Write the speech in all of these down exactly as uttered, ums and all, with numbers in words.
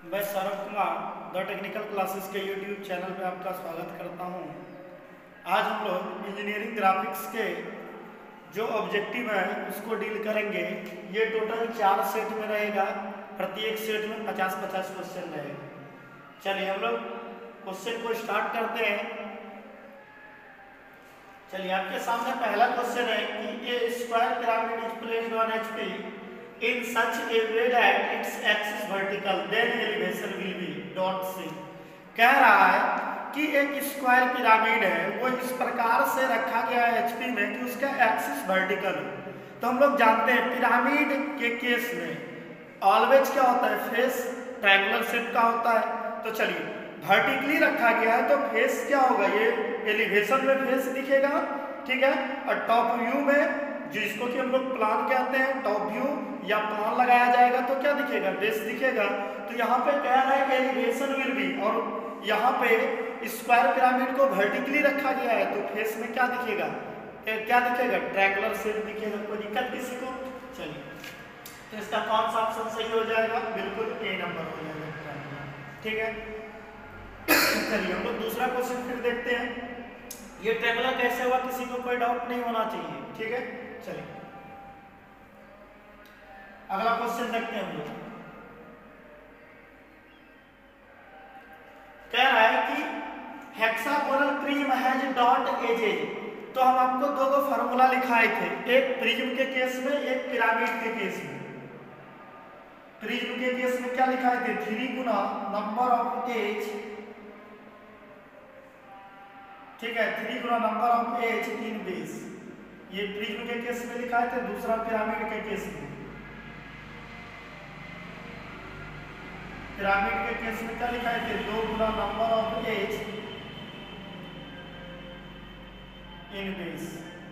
मैं Saurabh Kumar the technical classes के YouTube channel पे आपका स्वागत करता हूं। आज हम लोग इंजीनियरिंग ग्राफिक्स के जो ऑब्जेक्टिव है उसको डील करेंगे। ये टोटल चार सेट में रहेगा, प्रत्येक सेट में पचास पचास क्वेश्चन रहेगा। चलिए हम लोग क्वेश्चन को स्टार्ट करते हैं। चलिए आपके सामने पहला क्वेश्चन है कि a square pyramid is placed on HP in such a way that its axis vertical then elevation will be dot c। कह रहा है कि एक स्क्वायर पिरामिड है, वो इस प्रकार से रखा गया है एचपी में कि उसका एक्सिस वर्टिकल हो। तो हम लोग जानते हैं पिरामिड के केस में ऑलवेज क्या होता है, फेस ट्रायंगुलर शेप का होता है। तो चलिए वर्टिकली रखा गया है तो फेस क्या होगा, ये एलिवेशन में फेस दिखेगा, ठीक है। और टॉप व्यू में जिसको कि हम लोग प्लान कहते हैं, टॉप व्यू या प्लान लगाया जाएगा तो क्या दिखेगा, बेस दिखेगा। तो यहाँ पे कह रहा है एलिवेशन विल बी, और यहाँ पे स्क्वायर पिरामिड को वर्टिकली रखा गया है तो फेस में क्या दिखेगा, क्या दिखेगा, ट्रायंगुलर शेप दिखेगा। कोई दिक्कत किसी को? चलिए तो इसका कौन सा ऑप्शन सही हो जाएगा, बिल्कुल ए नंबर हो जाएगा, ठीक है। चलिए हम लोग दूसरा क्वेश्चन फिर देखते हैं। ये ट्रायंगुलर कैसे हुआ, किसी को कोई डाउट नहीं होना चाहिए, ठीक है। चलिए अगला क्वेश्चन देखते हैं हम लोग। कह रहा है कि hexagonal prism has dot edges. तो हम आपको दो दो फार्मूला लिखाए थे, एक प्रिज्म के केस में, एक पिरामिड के केस में। प्रिज्म के केस में क्या लिखाए थे, थ्री गुना नंबर ऑफ एज, ठीक है, थ्री गुना number of edge in base. ये प्रिज्म के केस में लिखाए थे। दूसरा पिरामिड के केस में, पिरामिड के केस में क्या लिखाए थे, दो गुना number of edge in base.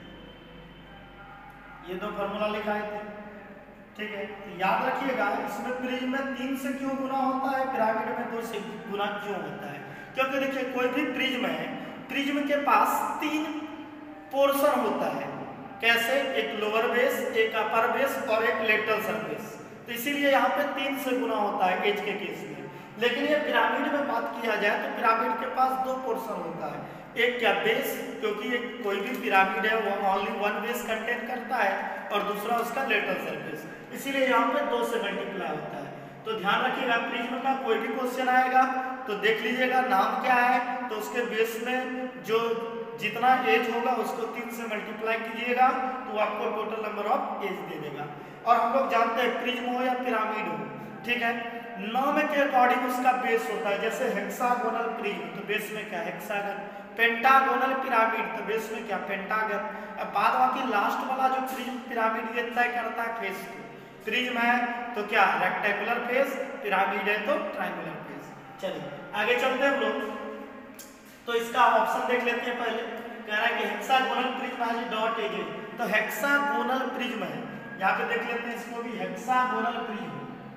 ये दो फॉर्मूला लिखाए थे, ठीक है। तो याद रखिएगा इसमें प्रिज्म में तीन से क्यों गुना होता है, पिरामिड में दो से गुना क्यों होता है, क्योंकि देखिए कोई भी प्रिज्म है, प्रिज्म के पास तीन पोर्शन होता है। कैसे, एक लोअर बेस, एक अपर बेस और एक लेटरल सरफेस। तो इसीलिए यहाँ पे तीन से गुना होता है एज के केस में। लेकिन ये पिरामिड में बात किया जाए तो पिरामिड के पास दो पोर्शन होता है, एक क्या बेस, क्योंकि एक कोई भी पिरामिड है वो ओनली वन बेस कंटेन करता है, और दूसरा उसका लेटरल सरफेस, इसीलिए यहाँ पे दो से मल्टीप्लाई होता है। तो ध्यान रखिएगा प्रिज्म का कोई भी क्वेश्चन आएगा तो देख लीजिएगा नाम क्या है, तो उसके बेस में जो जितना एज होगा उसको तीन से मल्टीप्लाई कीजिएगा तो आपको टोटल नंबर ऑफ एज दे देगा। और हम लोग जानते हैं प्रिज्म हो या पिरामिड हो, ठीक है, नाम के अकॉर्डिंग उसका बेस होता है। जैसे हेक्सागोनल प्रिज्म तो बेस में क्या, हेक्सागन। पेंटागोनल पिरामिड तो बेस में क्या, पेंटागन। अब बाद बाकी लास्ट वाला जो प्रिज्म पिरामिड ये तय करता है फेस को। प्रिज्म है तो क्या, रेक्टेंगुलर फेस, पिरामिड है तो ट्रायंगुलर फेस। चलिए आगे चलते हैं हम लोग। तो इसका ऑप्शन देख लेते हैं पहले। कह रहा है कि hexagonal prism has dot edges, तो हेक्सागोनल प्रिज्म है, यहाँ पे देख लेते हैं इसको भी, हेक्सागोनल प्रिज्म,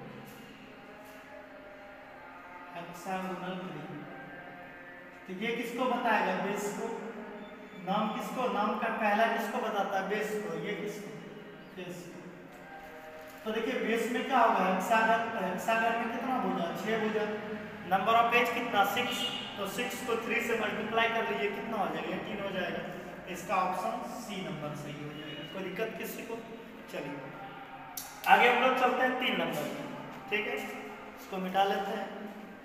हेक्सागोनल प्रिज्म। तो ये किसको बताएगा, बेस को। नाम किसको, नाम का पहला किसको बताता है, बेस को। ये किसको, बेस को। तो देखिए बेस में क्या होगा, हेक्सागन, हेक्सागन में कितना भुजा, छह भुजा। नंबर ऑफ पेज कितना, सिक्स, तो सिक्स को थ्री से मल्टीप्लाई कर लीजिए, कितना हो जाएगा, एटीन हो जाएगा। इसका ऑप्शन सी नंबर सही हो जाएगा। कोई दिक्कत किसी को? चलिए आगे हम लोग चलते हैं तीन नंबर, ठीक है, इसको मिटा लेते हैं।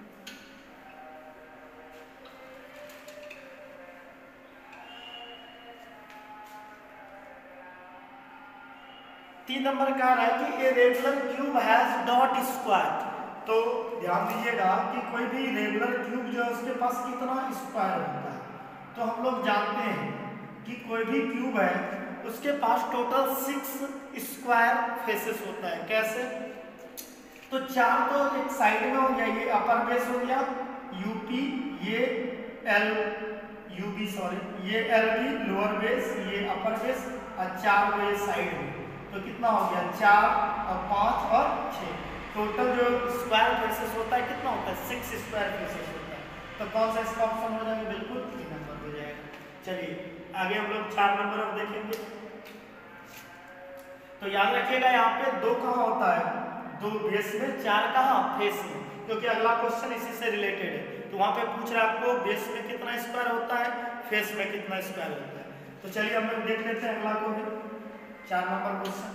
तीन नंबर कह रहा है कि a regular cube has dot square. तो ध्यान दीजिएगा कि कोई भी रेगुलर क्यूब जो है उसके पास कितना स्क्वायर होता है। तो हम लोग जानते हैं कि कोई भी क्यूब है उसके पास टोटल सिक्स स्क्वायर फेसेस होता है। कैसे, तो चार तो एक साइड में हो गया, ये अपर बेस हो गया यूपी, ये एल यूबी सॉरी ये एल बी लोअर बेस, ये अपर बेस, और चार बेस साइड में। तो कितना हो गया, चार और पाँच और छः, टोटल जो स्क्वायर फेसेस होता है कितना होता है, सिक्स स्क्वायर फेसेस होता है। तो कौन सा इसका ऑप्शन हो जाएगा, बिल्कुल तीन नंबर हो जाएगा। चलिए आगे हम लोग चार नंबर अब देखेंगे। तो याद रखिएगा यहाँ पे दो कहाँ होता है, दो बेस में, चार कहाँ फेस में, क्योंकि अगला क्वेश्चन इसी से रिलेटेड है। तो वहाँ पे पूछ रहा है आपको बेस में कितना स्क्वायर होता है, फेस में कितना स्क्वायर होता है। तो चलिए हम लोग देख लेते हैं अगला को भी, चार नंबर क्वेश्चन।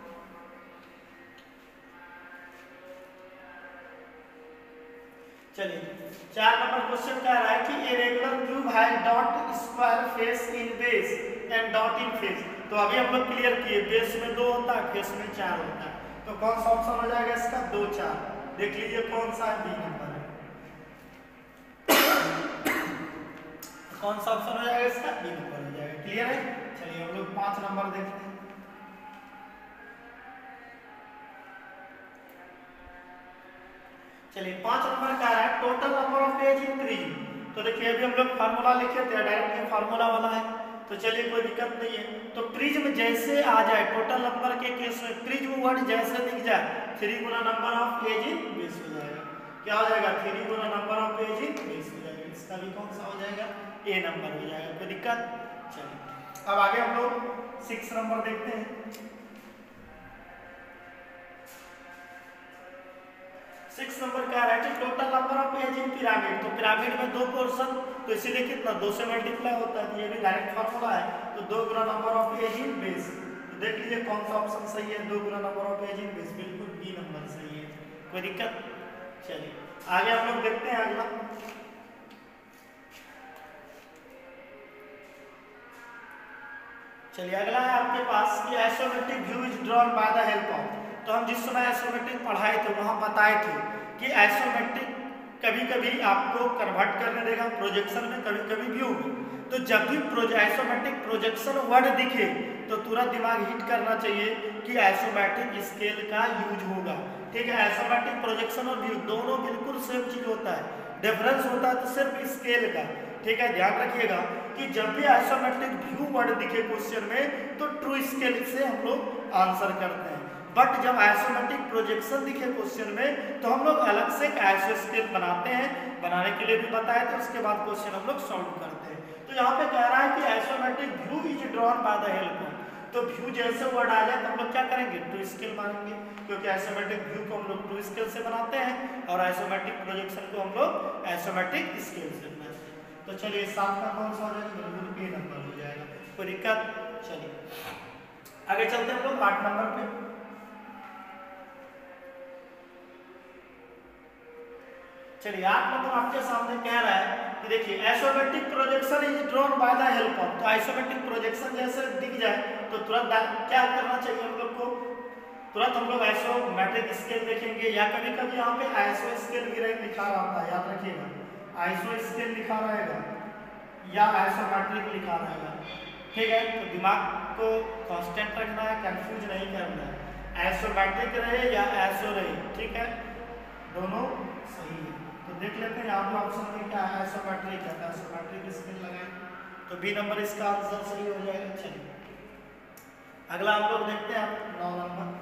चलिए चार नंबर क्वेश्चन कह रहा है कि a regular cube has dot square face in base and dot in face. तो अभी हम लोग क्लियर किए, बेस में दो होता है, फेस में चार होता है। तो कौन सा ऑप्शन हो जाएगा इसका, दो चार। देख लीजिए कौन सा है, बी नंबर है। कौन सा ऑप्शन हो जाएगा इसका, बी नंबर हो जाएगा। क्लियर है। चलिए हम लोग पांच नंबर देखते हैं। चलिए पांच नंबर का है total number of page in prism. तो देखिए अभी हम लोग फार्मूला लिखे थे, डायरेक्ट ये फार्मूला वाला है, तो चलिए कोई दिक्कत नहीं है। तो प्रिज्म जैसे आ जाए टोटल नंबर के केस में, प्रिज्म वर्ड जैसे दिख जाए, थ्री गुना number of page in base हो जाएगा। क्या हो जाएगा, थ्री गुना number of page in base हो जाएगा। इसका भी कौन सा हो जाएगा, ए नंबर हो जाएगा। कोई दिक्कत। चलिए अब आगे हम लोग सिक्स नंबर देखते हैं। सिक्स नंबर क्या है, total number of page in pyramid. तो पिरामिड में दो पोर्शन, तो इसीलिए कितना, दो से मल्टीप्लाई होता है। ये भी डायरेक्ट फार्मूला है। तो दो गुना number of page in base. तो देख लीजिए कौन सा ऑप्शन सही है, दो गुना number of page in base, बिल्कुल बी नंबर सही है। कोई दिक्कत। चलिए आगे हम लोग देखते हैं अगला। चलिए अगला है आपके पास कि isometric view is drawn by the help of. तो हम जिस समय आइसोमेट्रिक पढ़ाए थे वहां बताए थे कि आइसोमेट्रिक कभी कभी आपको कन्वर्ट करने देगा प्रोजेक्शन में, कभी कभी व्यू में। तो जब भी आइसोमेट्रिक प्रोजेक्शन वर्ड दिखे तो तुरंत दिमाग हिट करना चाहिए कि आइसोमेट्रिक स्केल का यूज होगा। ठीक है, आइसोमेट्रिक प्रोजेक्शन और व्यू दोनों बिल्कुल सेम चीज होता है, डिफरेंस होता है तो सिर्फ स्केल का। ठीक है, ध्यान रखिएगा कि जब भी आइसोमेट्रिक व्यू वर्ड दिखे क्वेश्चन में तो ट्रू स्केल से हम लोग आंसर करते हैं। बट जब आइसोमेट्रिक प्रोजेक्शन दिखे क्वेश्चन में तो हम लोग अलग से एक आइसो स्केल बनाते हैं, बनाने के लिए भी बताए थे, उसके बाद क्वेश्चन हम लोग सॉल्व करते हैं। तो यहाँ पे कह रहा है कि isometric view is drawn by the help of. तो व्यू जैसे वर्ड आ जाए तो हम लोग क्या करेंगे, ट्रू स्केल मानेंगे, क्योंकि आइसोमेट्रिक व्यू को हम लोग ट्रू स्केल से बनाते हैं और आइसोमेट्रिक प्रोजेक्शन को हम लोग आइसोमेट्रिक स्केल से बनाते हैं। तो चलिए सात का कौन सा हो जाएगा, बिल्कुल बी नंबर हो जाएगा। कोई दिक्कत। चलिए आगे चलते हैं हम लोग आठ नंबर पे। चलिए आठ नंबर आपके सामने कह रहा है कि देखिए isometric projection is drawn by the help of. तो आइसोमेट्रिक प्रोजेक्शन जैसे दिख जाए तो तुरंत क्या करना चाहिए हम लोग को, तुरंत हम लोग आइसोमेट्रिक स्केल देखेंगे, या कभी कभी यहाँ पे आइसो स्केल भी लिखा रहता है, याद रखिएगा, आइसो स्केल लिखा रहेगा या आइसोमेट्रिक लिखा रहेगा। ठीक है, तो दिमाग को कांस्टेंट रखना है, कंफ्यूज नहीं करना है, आइसोमेट्रिक रहे या आइसो रहे। ठीक है, दोनों सही है। तो देख लेते हैं यहाँ पे ऑप्शन में क्या है, आइसोमेट्रिक है, आइसोमेट्रिक स्केल लगाएं तो बी नंबर इसका आंसर सही हो जाएगा। चलिए अगला हम लोग देखते हैं नौ नंबर।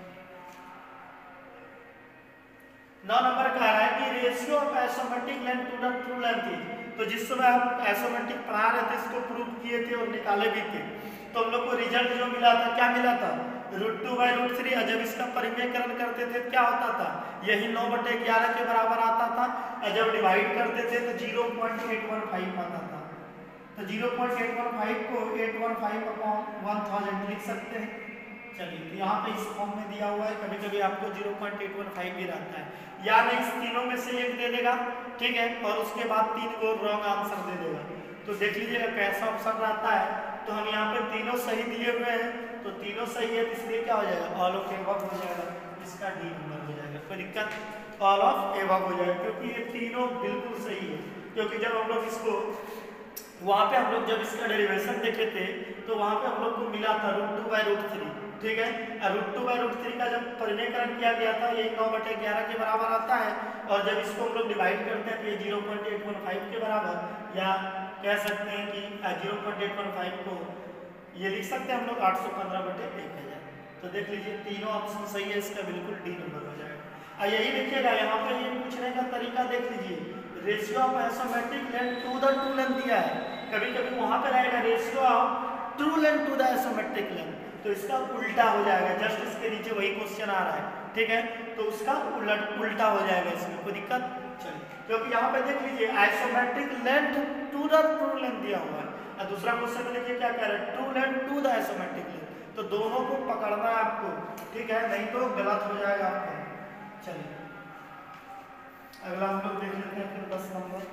नौ नंबर कह रहा है कि ratio of isometric length to the true length is. तो जिस समय हम आइसोमेट्रिक पढ़ा रहे थे इसको प्रूव किए थे और निकाले भी थे, तो हम लोग को रिजल्ट जो मिला था, क्या मिला था, root two by root three. जब इसका परिमेयकरण करते थे क्या होता था, यही नौ बटे ग्यारह के बराबर आता था, और जब डिवाइड करते थे तो zero point eight one five आता था। तो zero point eight one five को eight one five upon one thousand लिख सकते हैं। चलिए तो यहाँ पे इस फॉर्म में दिया हुआ है, कभी कभी आपको zero point eight one five भी रहता है, या नहीं इस तीनों में से एक दे देगा। ठीक है, और उसके बाद तीन को रॉन्ग आंसर दे देगा। तो देख लीजिएगा कैसा ऑप्शन रहता है। तो हम यहाँ पे तीनों सही दिए हुए हैं, तो तीनों सही है, तो इसलिए क्या हो जाएगा, ऑल ऑफ एबव हो जाएगा, इसका डी नंबर हो जाएगा। कोई दिक्कत, ऑल ऑफ एबव हो जाएगा, क्योंकि ये तीनों बिल्कुल सही है। क्योंकि जब हम लोग इसको वहाँ पे हम लोग जब इसका डेरिवेशन देखे थे तो वहाँ पे हम लोग को मिला था root two by root three. ठीक है, root two by root three का जब परिमेयकरण किया गया था ये नौ बटे ग्यारह के बराबर आता है, और जब इसको हम लोग डिवाइड करते हैं तो ये zero point eight one five के बराबर, या कह सकते हैं कि zero point eight one five को ये लिख सकते हैं हम लोग आठ सौ पंद्रह बटे एक हजार। तो देख लीजिए तीनों ऑप्शन सही है, इसका बिल्कुल डी नंबर हो जाएगा। और यही देखिएगा यहाँ पे ये पूछने का तरीका देख लीजिए, ratio of isometric length to the true length दिया है, कभी कभी वहाँ पे रहेगा ratio of true length to the isometric length, तो इसका उल्टा हो जाएगा। जस्ट इसके नीचे वही क्वेश्चन आ रहा है, ठीक है, तो उसका उलट उल्टा हो जाएगा, इसमें कोई दिक्कत। चलिए, क्योंकि यहाँ पे देख लीजिए isometric length to the true length दिया हुआ है, और दूसरा क्वेश्चन में देखिए क्या कह रहा है, true length to the isometric length, तो दोनों को पकड़ना है आपको, ठीक है, नहीं तो गलत हो जाएगा आपका। चलिए अगला हम लोग देख लेते हैं फिर दस नंबर।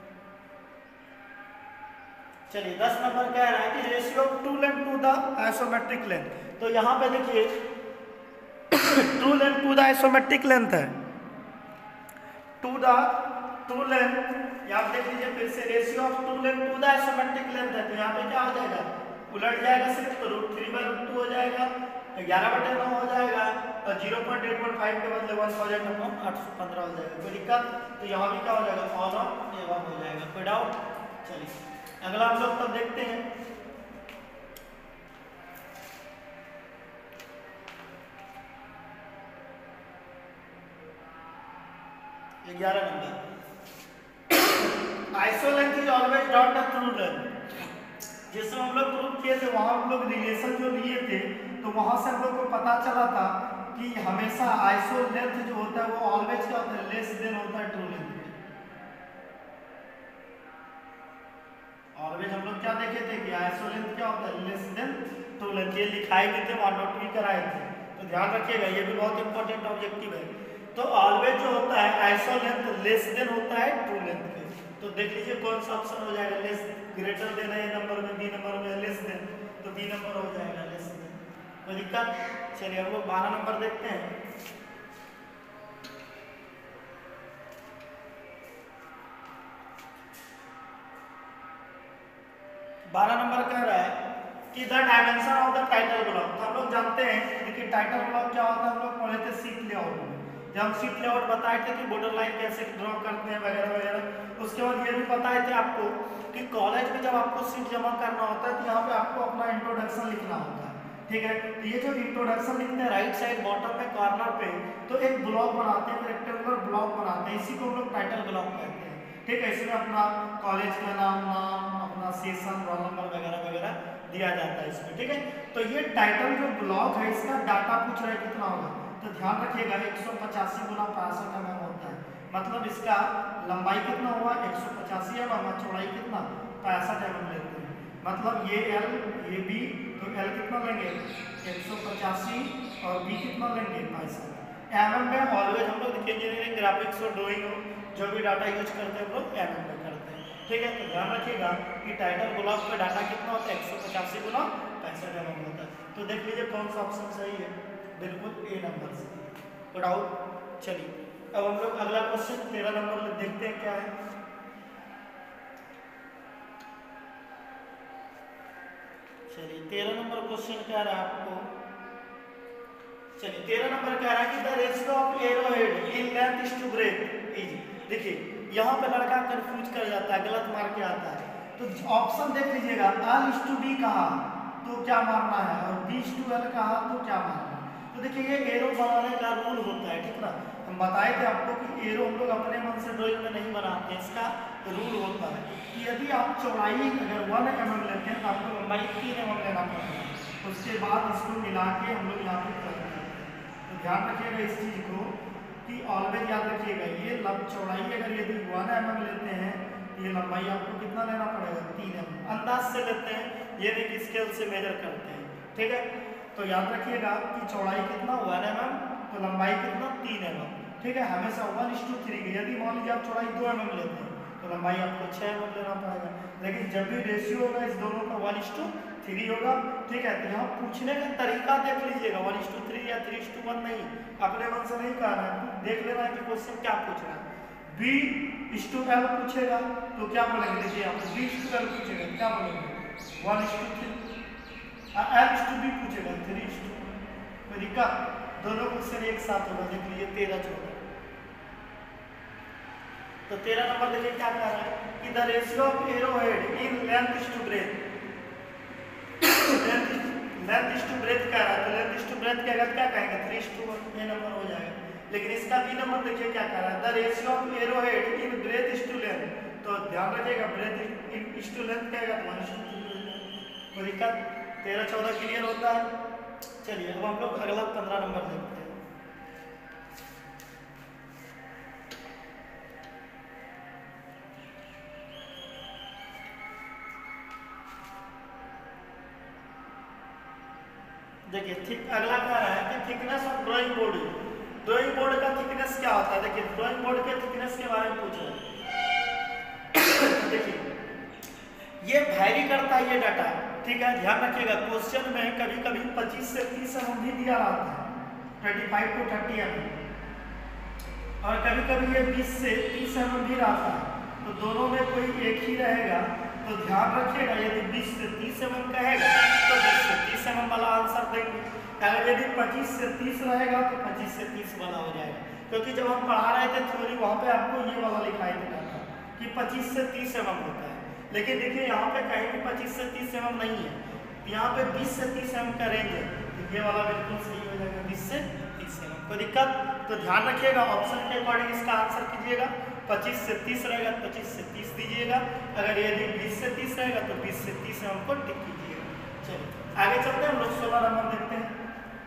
चलिए दस नंबर कह रहा है कि ratio of true length to the isometric length, तो यहाँ पे देखिए true length to the isometric length है, टू द ट्रू लेंथ, यहाँ देख लीजिए फिर से ratio of true length to the isometric length है, तो यहाँ पे क्या हो जाएगा, उलट जाएगा सिर्फ, तो root three by root two हो जाएगा, ग्यारह बटे नौ हो जाएगा, और zero point eight one five के बदले वन थाउजेंड अपॉन आठ सौ पंद्रह हो जाएगा, कोई दिक्कत। तो यहाँ भी क्या हो जाएगा, ऑल ऑफ ए वन हो जाएगा, कोई डाउट। चलिए अगला हम लोग तब देखते हैं, ग्यारह number, iso length is always not a true length. जिसमें हम लोग प्रूव किए थे, वहां हम लोग रिलेशन जो लिए थे, तो वहां से हम लोग को पता चला था कि हमेशा आइसो लेंथ जो होता है वो ऑलवेज क्या होता है, लेस देन होता है ट्रू लेंथ। ऑलवेज हम लोग क्या देखे थे कि आइसो लेंथ क्या होता है, लेस देन ट्रू लेंथ, ये लिखाई भी थे, वहां नोट भी कराए थे, तो ध्यान रखिएगा, ये भी बहुत इंपॉर्टेंट ऑब्जेक्टिव है। तो ऑलवेज जो होता है आइसो लेंथ लेस देन होता है ट्रू लेंथ के, तो देख लीजिए कौन सा ऑप्शन हो जाएगा, लेस ग्रेटर देन है नंबर में, बी नंबर में लेस देन, तो बी नंबर हो जाएगा लेस देन, कोई दिक्कत। चलिए हम लोग बारह नंबर देखते हैं। बारह नंबर कह रहा है कि the dimension of the title block, तो हम लोग जानते हैं देखिए टाइटल ब्लॉक क्या होता है, हम लोग पढ़े थे सीट लेआउट में, जब हम सीट लेआउट बताए थे कि बॉर्डर लाइन कैसे ड्रॉ करते हैं वगैरह वगैरह। उसके बाद ये भी बताए थे आपको कि कॉलेज में जब आपको सीट जमा करना होता है तो यहाँ पे आपको अपना इंट्रोडक्शन लिखना होता है, ठीक है। तो ये जो इंट्रोडक्शन लिखते हैं राइट साइड बॉटम में कॉर्नर पे, तो एक ब्लॉक बनाते हैं, रेक्टेंगुलर ब्लॉक बनाते हैं, इसी को हम लोग टाइटल ब्लॉक कहते हैं, ठीक है। इसमें अपना कॉलेज का नाम, नाम अपना सेशन, रोल नंबर वगैरह वगैरह दिया जाता है इसमें, ठीक है। तो ये टाइटल जो ब्लॉक है इसका डाटा पूछ रहा है कितना होगा, तो ध्यान रखिएगा एक सौ पचासी गुना पैंसठ एम एम होता है, मतलब इसका लंबाई कितना हुआ एक सौ पचासी एम एम, चौड़ाई कितना पैंसठ एम एम लेते हैं, मतलब ये एल ये बी, तो एल कितना लेंगे एक सौ पचासी और बी कितना लेंगे पैंसठ एम एम में। ऑलवेज हम लोग देखिए इंजीनियरिंग ग्राफिक्स और ड्राइंग जो भी डाटा यूज करते हैं हम लोग एम एम में करते हैं, ठीक है। तो ध्यान रखिएगा कि टाइटल ब्लॉक का डाटा कितना होता है एक सौ पचासी गुना पैंसठ एम एम होता है। तो देख लीजिए कौन सा ऑप्शन सही है, बिल्कुल ए नंबर से, तो डाउट। चलिए अब हम लोग अगला क्वेश्चन तेरह नंबर देखते हैं क्या है। चलिए तेरह नंबर क्वेश्चन क्या रहा है आपको, चलिए तेरह नंबर कह रहा है कि the ratio of arrowhead in length is to breadth is, देखिए यहाँ पे लड़का कंफ्यूज कर जाता है, गलत मार के आता है, तो ऑप्शन देख लीजिएगा, एल इज टू डी कहा तो क्या मारना है, और बी इज टू एल कहा तो क्या मारना है। तो देखिए ये एरो बनाने का रूल होता है, ठीक ना, हम बताए थे आपको कि एरो हम लोग अपने मन से ड्राइंग में नहीं बनाते, इसका रूल होता है कि यदि आप चौड़ाई अगर वन एम एम लेते हैं तो आपको लंबाई तीन एम एम लेना पड़ेगा, उसके बाद इसको मिला के हम लोग यहाँ पे करते हैं। तो ध्यान रखिएगा इस चीज़ को कि ऑलवेज याद रखिएगा, ये लब चौड़ाई अगर यदि वन एम एम लेते हैं ये लंबाई आपको कितना लेना पड़ेगा तीन एम एम, अंदाज से लेते हैं, ये नहीं कि स्केल से मेजर करते हैं, ठीक है। तो याद रखिएगा कि चौड़ाई कितना वन एम एम, तो लंबाई कितना तीन एम एम, ठीक है। हमेशा वन इस टू थ्री, यदि मान लीजिए आप चौड़ाई दो एम एम लेते हैं तो लंबाई आपको छः एम एम लेना पड़ेगा, लेकिन जब भी रेशियो होगा इस दोनों का वन इस टू थ्री होगा, ठीक है। तो यहाँ पूछने का तरीका देख लीजिएगा, वन इस टू थ्री या थ्री इस टू वन नहीं, अपने मन से नहीं कह रहा है, देख लेना है कि क्वेश्चन क्या पूछ रहा है। बी इस टू एल पूछेगा तो क्या बोलेंगे, देखिए आप बी इस टू एल पूछेगा क्या बोलेंगे one is to three, L is to B पूछेगा थ्री इस टू, कोई दिक्कत, दोनों क्वेश्चन एक साथ होगा। देख लीजिए तेरह चौदह, तो तेरह नंबर देखिए क्या कह रहा है कि the ratio of arrowhead in length is to breadth, length is to breadth कह रहा है, तो लेंथ इज टू ब्रेथ के अगर क्या कहेंगे थ्री इज टू ये नंबर हो जाएगा, लेकिन इसका बी नंबर देखिए क्या कह रहा है, the ratio of arrowhead in breadth is to length, तो ध्यान रखिएगा ब्रेथ इज टू लेंथ कहेगा तो वन इज टू थ्री, कोई दिक्कत। तेरह चौदह क्लियर होता है। चलिए अब हम लोग अगला पंद्रह नंबर देखते हैं। देखिए ठीक अगला कह रहा है कि thickness of drawing board. Drawing board का थिकनेस क्या होता है? देखिए ड्राइंग बोर्ड के थिकनेस के बारे में पूछ रहे हैं। देखिए ये वैरी करता है ये डाटा, ठीक है, ध्यान रखिएगा। क्वेश्चन में कभी कभी पच्चीस से तीस एम भी दिया रहता है, पच्चीस टू तीस एम, और कभी कभी ये बीस से तीस एम भी रहता है, तो दोनों में कोई एक ही रहेगा। तो ध्यान रखिएगा यदि बीस से तीस एम कहेगा तो बीस से तीस एम वाला आंसर देंगे, अगर यदि पच्चीस से तीस रहेगा तो पच्चीस से तीस वाला हो जाएगा। क्योंकि जब हम पढ़ा रहे थे थ्योरी वहाँ पे आपको ये वाला लिखाई देता था कि पच्चीस से तीस एम होता है, लेकिन देखिए यहाँ पे कहीं भी पच्चीस से तीस एम नहीं है, यहाँ पे बीस से तीस एम का रेंज है, तो ये वाला बिल्कुल सही हो जाएगा, बीस से तीस एम। कोई दिक्कत? तो ध्यान रखिएगा ऑप्शन के अकॉर्डिंग इसका आंसर कीजिएगा। पच्चीस से तीस रहेगा पच्चीस से तीस दीजिएगा, अगर यदि बीस से तीस रहेगा तो बीस से तीस एम को टिक कीजिएगा। चलिए आगे चलते हैं, हम लोग सोलह नंबर देखते हैं।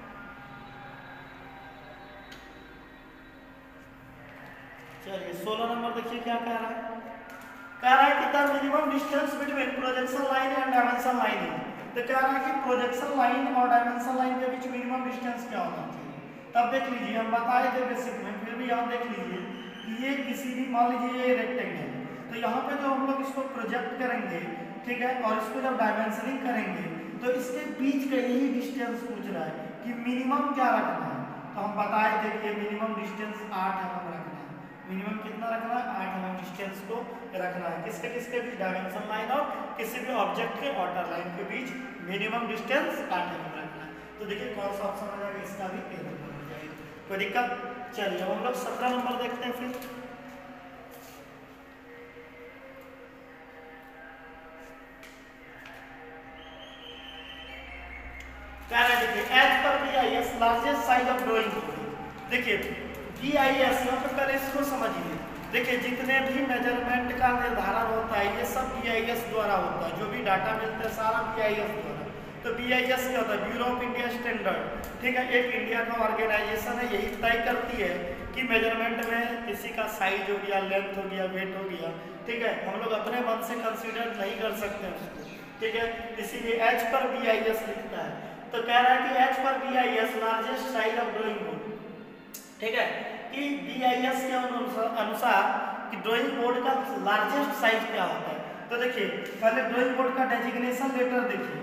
चलिए सोलह नंबर देखिए क्या कह रहा है। कह रहा है कि the minimum distance between projection line and dimension line. तो कह रहा है कि प्रोजेक्शन लाइन और डायमेंशन लाइन के बीच मिनिमम डिस्टेंस क्या होना चाहिए। तब देख लीजिए हम बताए थे बेसिक में, फिर भी आप देख लीजिए कि ये किसी भी मान लीजिए ये रेक्टेंगल, तो यहाँ पे जो हम लोग इसको प्रोजेक्ट करेंगे, ठीक है, और इसको जब डायमेंशनिंग करेंगे तो इसके बीच का यही डिस्टेंस पूछ रहा है कि मिनिमम क्या रखना है। तो हम बताए थे कि मिनिमम डिस्टेंस आठ एम एम रखना है। मिनिमम कितना रखना है? आठ एम एम डिस्टेंस को रखना है। किसके किसके बीच? डायमेंशन लाइन और किसी भी ऑब्जेक्ट के आउटर लाइन के बीच मिनिमम डिस्टेंस आठ एम एम रखना है। तो देखिए कौन सा ऑप्शन हो जाएगा, इसका भी ए नंबर हो जाएगा। कोई दिक्कत? चलिए अब हम लोग सत्रह नंबर देखते हैं। फिर कह रहा है देखिए as per B I S largest size of drawing board. देखिए बी आई एस यहाँ पर पहले इसको समझिए। देखिए जितने भी मेजरमेंट का निर्धारण होता है ये सब बी आई एस द्वारा होता है, जो भी डाटा मिलता है सारा बी आई एस द्वारा। तो बी आई एस क्या होता है? ब्यूरो ऑफ इंडिया स्टैंडर्ड, ठीक है, एक इंडिया का ऑर्गेनाइजेशन है, यही तय करती है कि मेजरमेंट में किसी का साइज हो गया, लेंथ हो गया, वेट हो गया, ठीक है, हम लोग अपने मन से कंसीडर नहीं कर सकते उसको, ठीक है, इसीलिए H per B I S लिखता है। तो कह रहा है कि H per B I S largest size of drawing board, ठीक है, कि बी आई एस के अनुसार कि ड्राइंग बोर्ड का लार्जेस्ट साइज क्या होता है। तो देखिए पहले ड्राइंग बोर्ड का डेजिग्नेशन लेटर देखिए,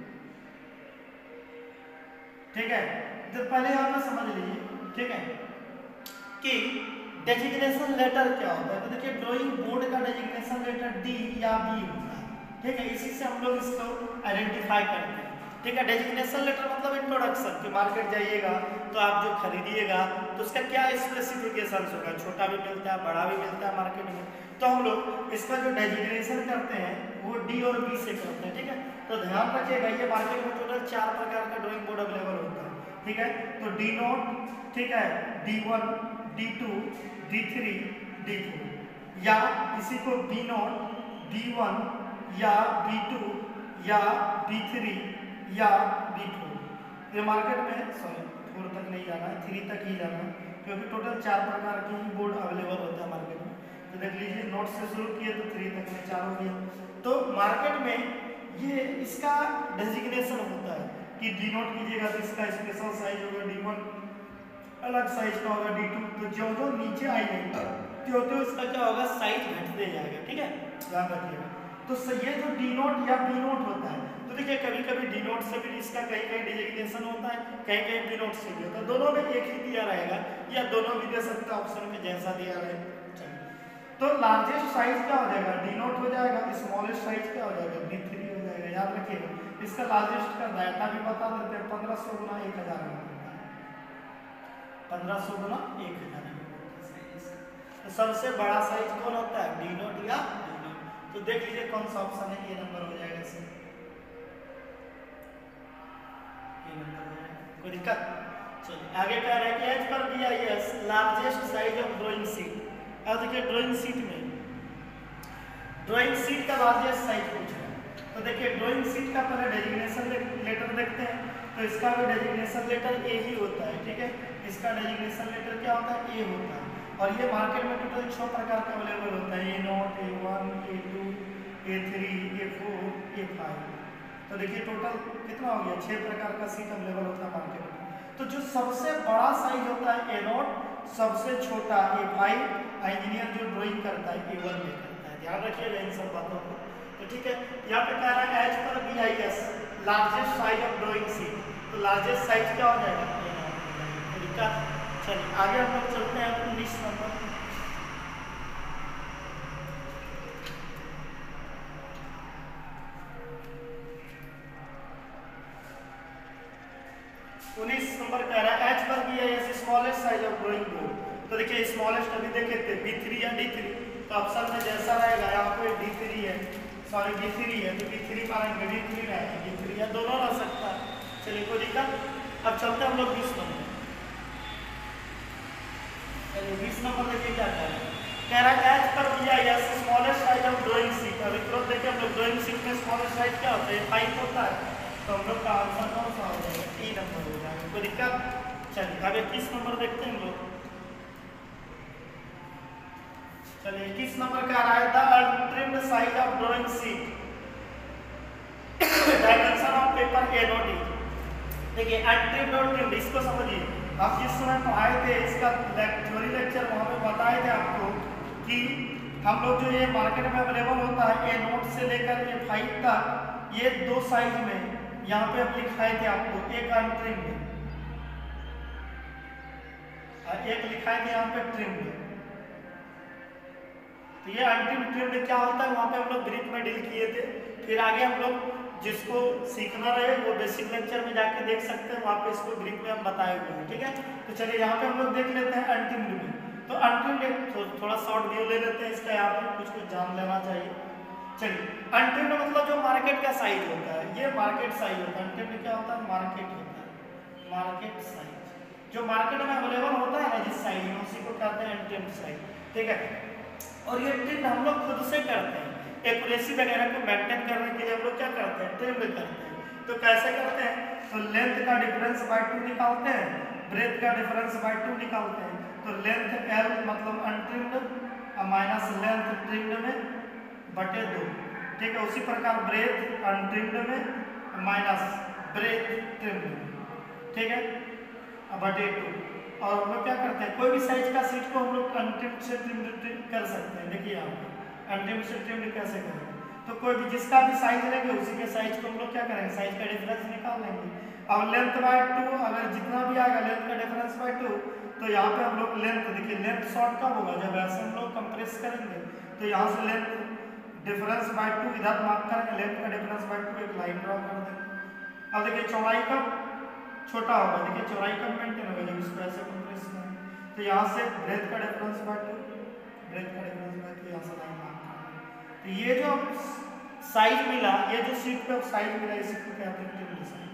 ठीक है, तो पहले यहाँ पे समझ लीजिए, ठीक है, कि डेजिग्नेशन लेटर क्या होता है। तो देखिए ड्राइंग बोर्ड का डेजिग्नेशन लेटर डी या बी होता है, ठीक है, इसी से हम लोग इसको आइडेंटिफाई करते हैं, ठीक है। डेजिग्नेशन लेटर मतलब इंट्रोडक्शन, कि मार्केट जाइएगा तो आप जो खरीदिएगा तो उसका क्या स्पेसिफिकेशन होगा, छोटा भी मिलता है बड़ा भी मिलता है मार्केट में, तो हम लोग इसका जो डेजिग्नेशन करते हैं वो डी और बी से करते हैं, ठीक है। तो ध्यान रखिएगा ये मार्केट में टोटल चार प्रकार का ड्राइंग बोर्ड अवेलेबल होता है, ठीक है। तो डी नोट, ठीक है, D one, D two, D three, D four, या इसी को बी नोट, बी वन या बी टू या बी थ्री या बी फोर। ये मार्केट में सॉरी फोर तक नहीं जाना है, थ्री तक ही जाना है, क्योंकि टोटल चार प्रकार के ही बोर्ड अवेलेबल होता है मार्केट में। तो देख लीजिए नोट से शुरू किए तो थ्री तक में चार हो गया। तो मार्केट में ये इसका डेजिग्नेशन होता है कि डी नोट कीजिएगा तो इसका स्पेशल साइज होगा, डी वन अलग साइज का होगा, डी टू, तो जो जो नीचे आएगा तो तो इसका क्या होगा, साइज घटते जाएगा, ठीक है, ध्यान रखिएगा। तो ये जो डी नोट या बी नोट होता है, तो देखिए कभी कभी डी नोट से भी इसका कहीं कहीं डेजिग्नेशन होता है, कहीं कहीं बी नोट से भी होता है, दोनों में एक ही दिया रहेगा या दोनों भी दे सकता है ऑप्शन में जैसा दिया रहेगा। तो लार्जेस्ट साइज क्या हो जाएगा, डी नोट हो जाएगा, स्मॉलेस्ट साइज क्या हो जाएगा, डी थ्री हो जाएगा। याद रखिएगा इसका लार्जेस्ट का डाटा भी बता देते हैं, पंद्रह सौ गुना एक हजार में होता है, पंद्रह सौ गुना एक हजार में होता है। तो सबसे बड़ा साइज कौन होता है, डी नोट या डी नोट। तो देख लीजिए कौन सा ऑप्शन है, ये नंबर हो जाएगा इसमें, ये नंबर हो जाएगा, कोई दिक्कत। चलिए आगे कह रहे हैं कि as per B I S largest size of drawing sheet. अब देखिए ड्राइंग सीट में ड्राइंग सीट का लार्जेस्ट साइज पूछ रहा है। तो देखिए ड्राइंग सीट का पहले डेजिग्नेशन लेटर देखते हैं, तो इसका भी डेजिग्नेशन लेटर ए ही होता है, ठीक है, इसका डेजिग्नेशन लेटर क्या होता है, ए होता है। और ये मार्केट में टोटल छह प्रकार का अवेलेबल होता है, A nought, A one, A two, A three, A four, A five. तो देखिए टोटल कितना हो गया, छह प्रकार का सीट अवेलेबल होता है मार्केट में। तो जो सबसे बड़ा साइज होता है ए नॉट, सबसे छोटा ए फाइव, इंजीनियर जो ड्राइंग करता है ए वन में करता है। ध्यान रखिएगा इन सब बातों को। तो ठीक है, यहाँ पे कह रहा है as per B I S largest size of drawing sheet, तो लार्जेस्ट साइज क्या हो जाएगा ए नॉट। चलिए आगे हम लोग चलते हैं उन्नीस नंबर। उन्नीस नंबर कह रहा है as per B I S smallest size of drawing board. तो देखिए स्मॉलेस्ट अभी देखे थे बी थ्री या डी थ्री, तो ऑप्शन में जैसा रहेगा यहाँ पे डी थ्री है, सॉरी बी थ्री है तो बी थ्री मारेंगे, डी थ्री रहेगा डी थ्री या दोनों रह सकता है। चलिए कोई दिक्कत। अब चलते हैं हम लोग बीस नंबर। चलिए बीस नंबर देखिए क्या कह रहा है, कह रहा है as per B I S smallest size of drawing sheet. अभी तुरंत देखिए हम लोग ड्राइंग सीट में स्मॉलेस्ट साइज क्या होता है, फाइव होता है, तो हम लोग का आंसर कौन सा हो जाएगा, टी नंबर हो जाएगा। कोई दिक्कत। चलिए अब इक्कीस नंबर देखते हैं हम लोग। चलिए इक्कीस नंबर का रहा है the untrimmed size of drawing sheet dimension of paper A nought is. देखिए अनट्रिम्ड और ट्रिम्ड इसको समझिए। आप जिस समय पढ़ाए थे इसका थ्योरी लेक्चर वहाँ पे बताए थे आपको कि हम लोग जो ये मार्केट में अवेलेबल होता है ए नोट से लेकर ए फाइव तक, ये दो साइज में यहाँ पे हम लिखाए थे आपको, एक अनट्रिम्ड और एक लिखाए थे यहाँ पे ट्रिम्ड। तो ये अनट्रिम्ड ट्रिम्ड क्या होता है वहाँ पे हम लोग ब्रीफ में डील किए थे। फिर आगे हम लोग जिसको सीखना रहे वो बेसिक लेक्चर में जाके देख सकते हैं, वहाँ पे इसको ब्रीफ में हम बताए हुए हैं। ठीक है, तो चलिए यहाँ पे हम लोग देख लेते हैं अनट्रिम्ड में। तो अनट्रिम्ड एक थो, थोड़ा शॉर्ट व्यू ले लेते हैं इसका, यहाँ पे कुछ कुछ जान लेना चाहिए। चलिए अनट्रिम्ड मतलब जो मार्केट का साइज होता है, ये मार्केट साइज होता है। अनट्रिम्ड क्या होता है, मार्केट होता है, मार्केट साइज जो मार्केट में अवेलेबल होता है ना जिस साइज में, उसी को कहते हैं अनट्रिम्ड साइज। ठीक है, और ये ट्रिम्ड हम लोग खुद से करते हैं, एक्यूरेसी वगैरह को मेंटेन करने के लिए हम लोग क्या करते हैं, ट्रिम्ड करते हैं। तो कैसे करते हैं, तो लेंथ का डिफरेंस बाय टू निकालते हैं, ब्रेथ का डिफरेंस बाय टू निकालते हैं। तो लेंथ एल मतलब अनट्रिम्ड माइनस लेंथ ट्रिम्ड में बटे दो। ठीक है, उसी प्रकार ब्रेथ अनट्रिम्ड में माइनस ब्रेथ ट्रिम्ड में, ठीक है, बटे टू। और हम लोग क्या करते हैं, कोई भी साइज का सीट को हम लोग अनट्रिम्ड से ट्रिम्ड कर सकते हैं। देखिए यहाँ पे अनट्रिम्ड से ट्रिम्ड कैसे करेंगे, तो कोई भी जिसका भी साइज लेंगे उसी के साइज को हम लोग क्या करेंगे, साइज का डिफरेंस निकाल लेंगे। और लेंथ बाय टू अगर जितना भी आएगा लेंथ का डिफरेंस बाय टू, तो यहाँ पे हम लोग लेंथ देखिए लेंथ शॉर्ट कब होगा, जब ऐसे हम लोग कंप्रेस करेंगे तो यहाँ से लेंथ डिफरेंस बाय टू इधर मार्क करेंगे, लेंथ का डिफरेंस बाय टू एक लाइन ड्रॉ कर देंगे। अब देखिए चौड़ाई कब छोटा होगा, देखिए चौड़ाई कब मेंटेन होगा, जब इसको ऐसे कंप्रेस करेंगे। तो यहाँ से ब्रेथ का डिफरेंस बाय टू, ब्रेथ का डिफरेंस बाय टू, यहाँ से लाइन मार्क करेंगे। तो ये जो साइज मिला, ये जो सीट पे साइज मिला, इसी को कहते हैं ट्रिम्ड साइज।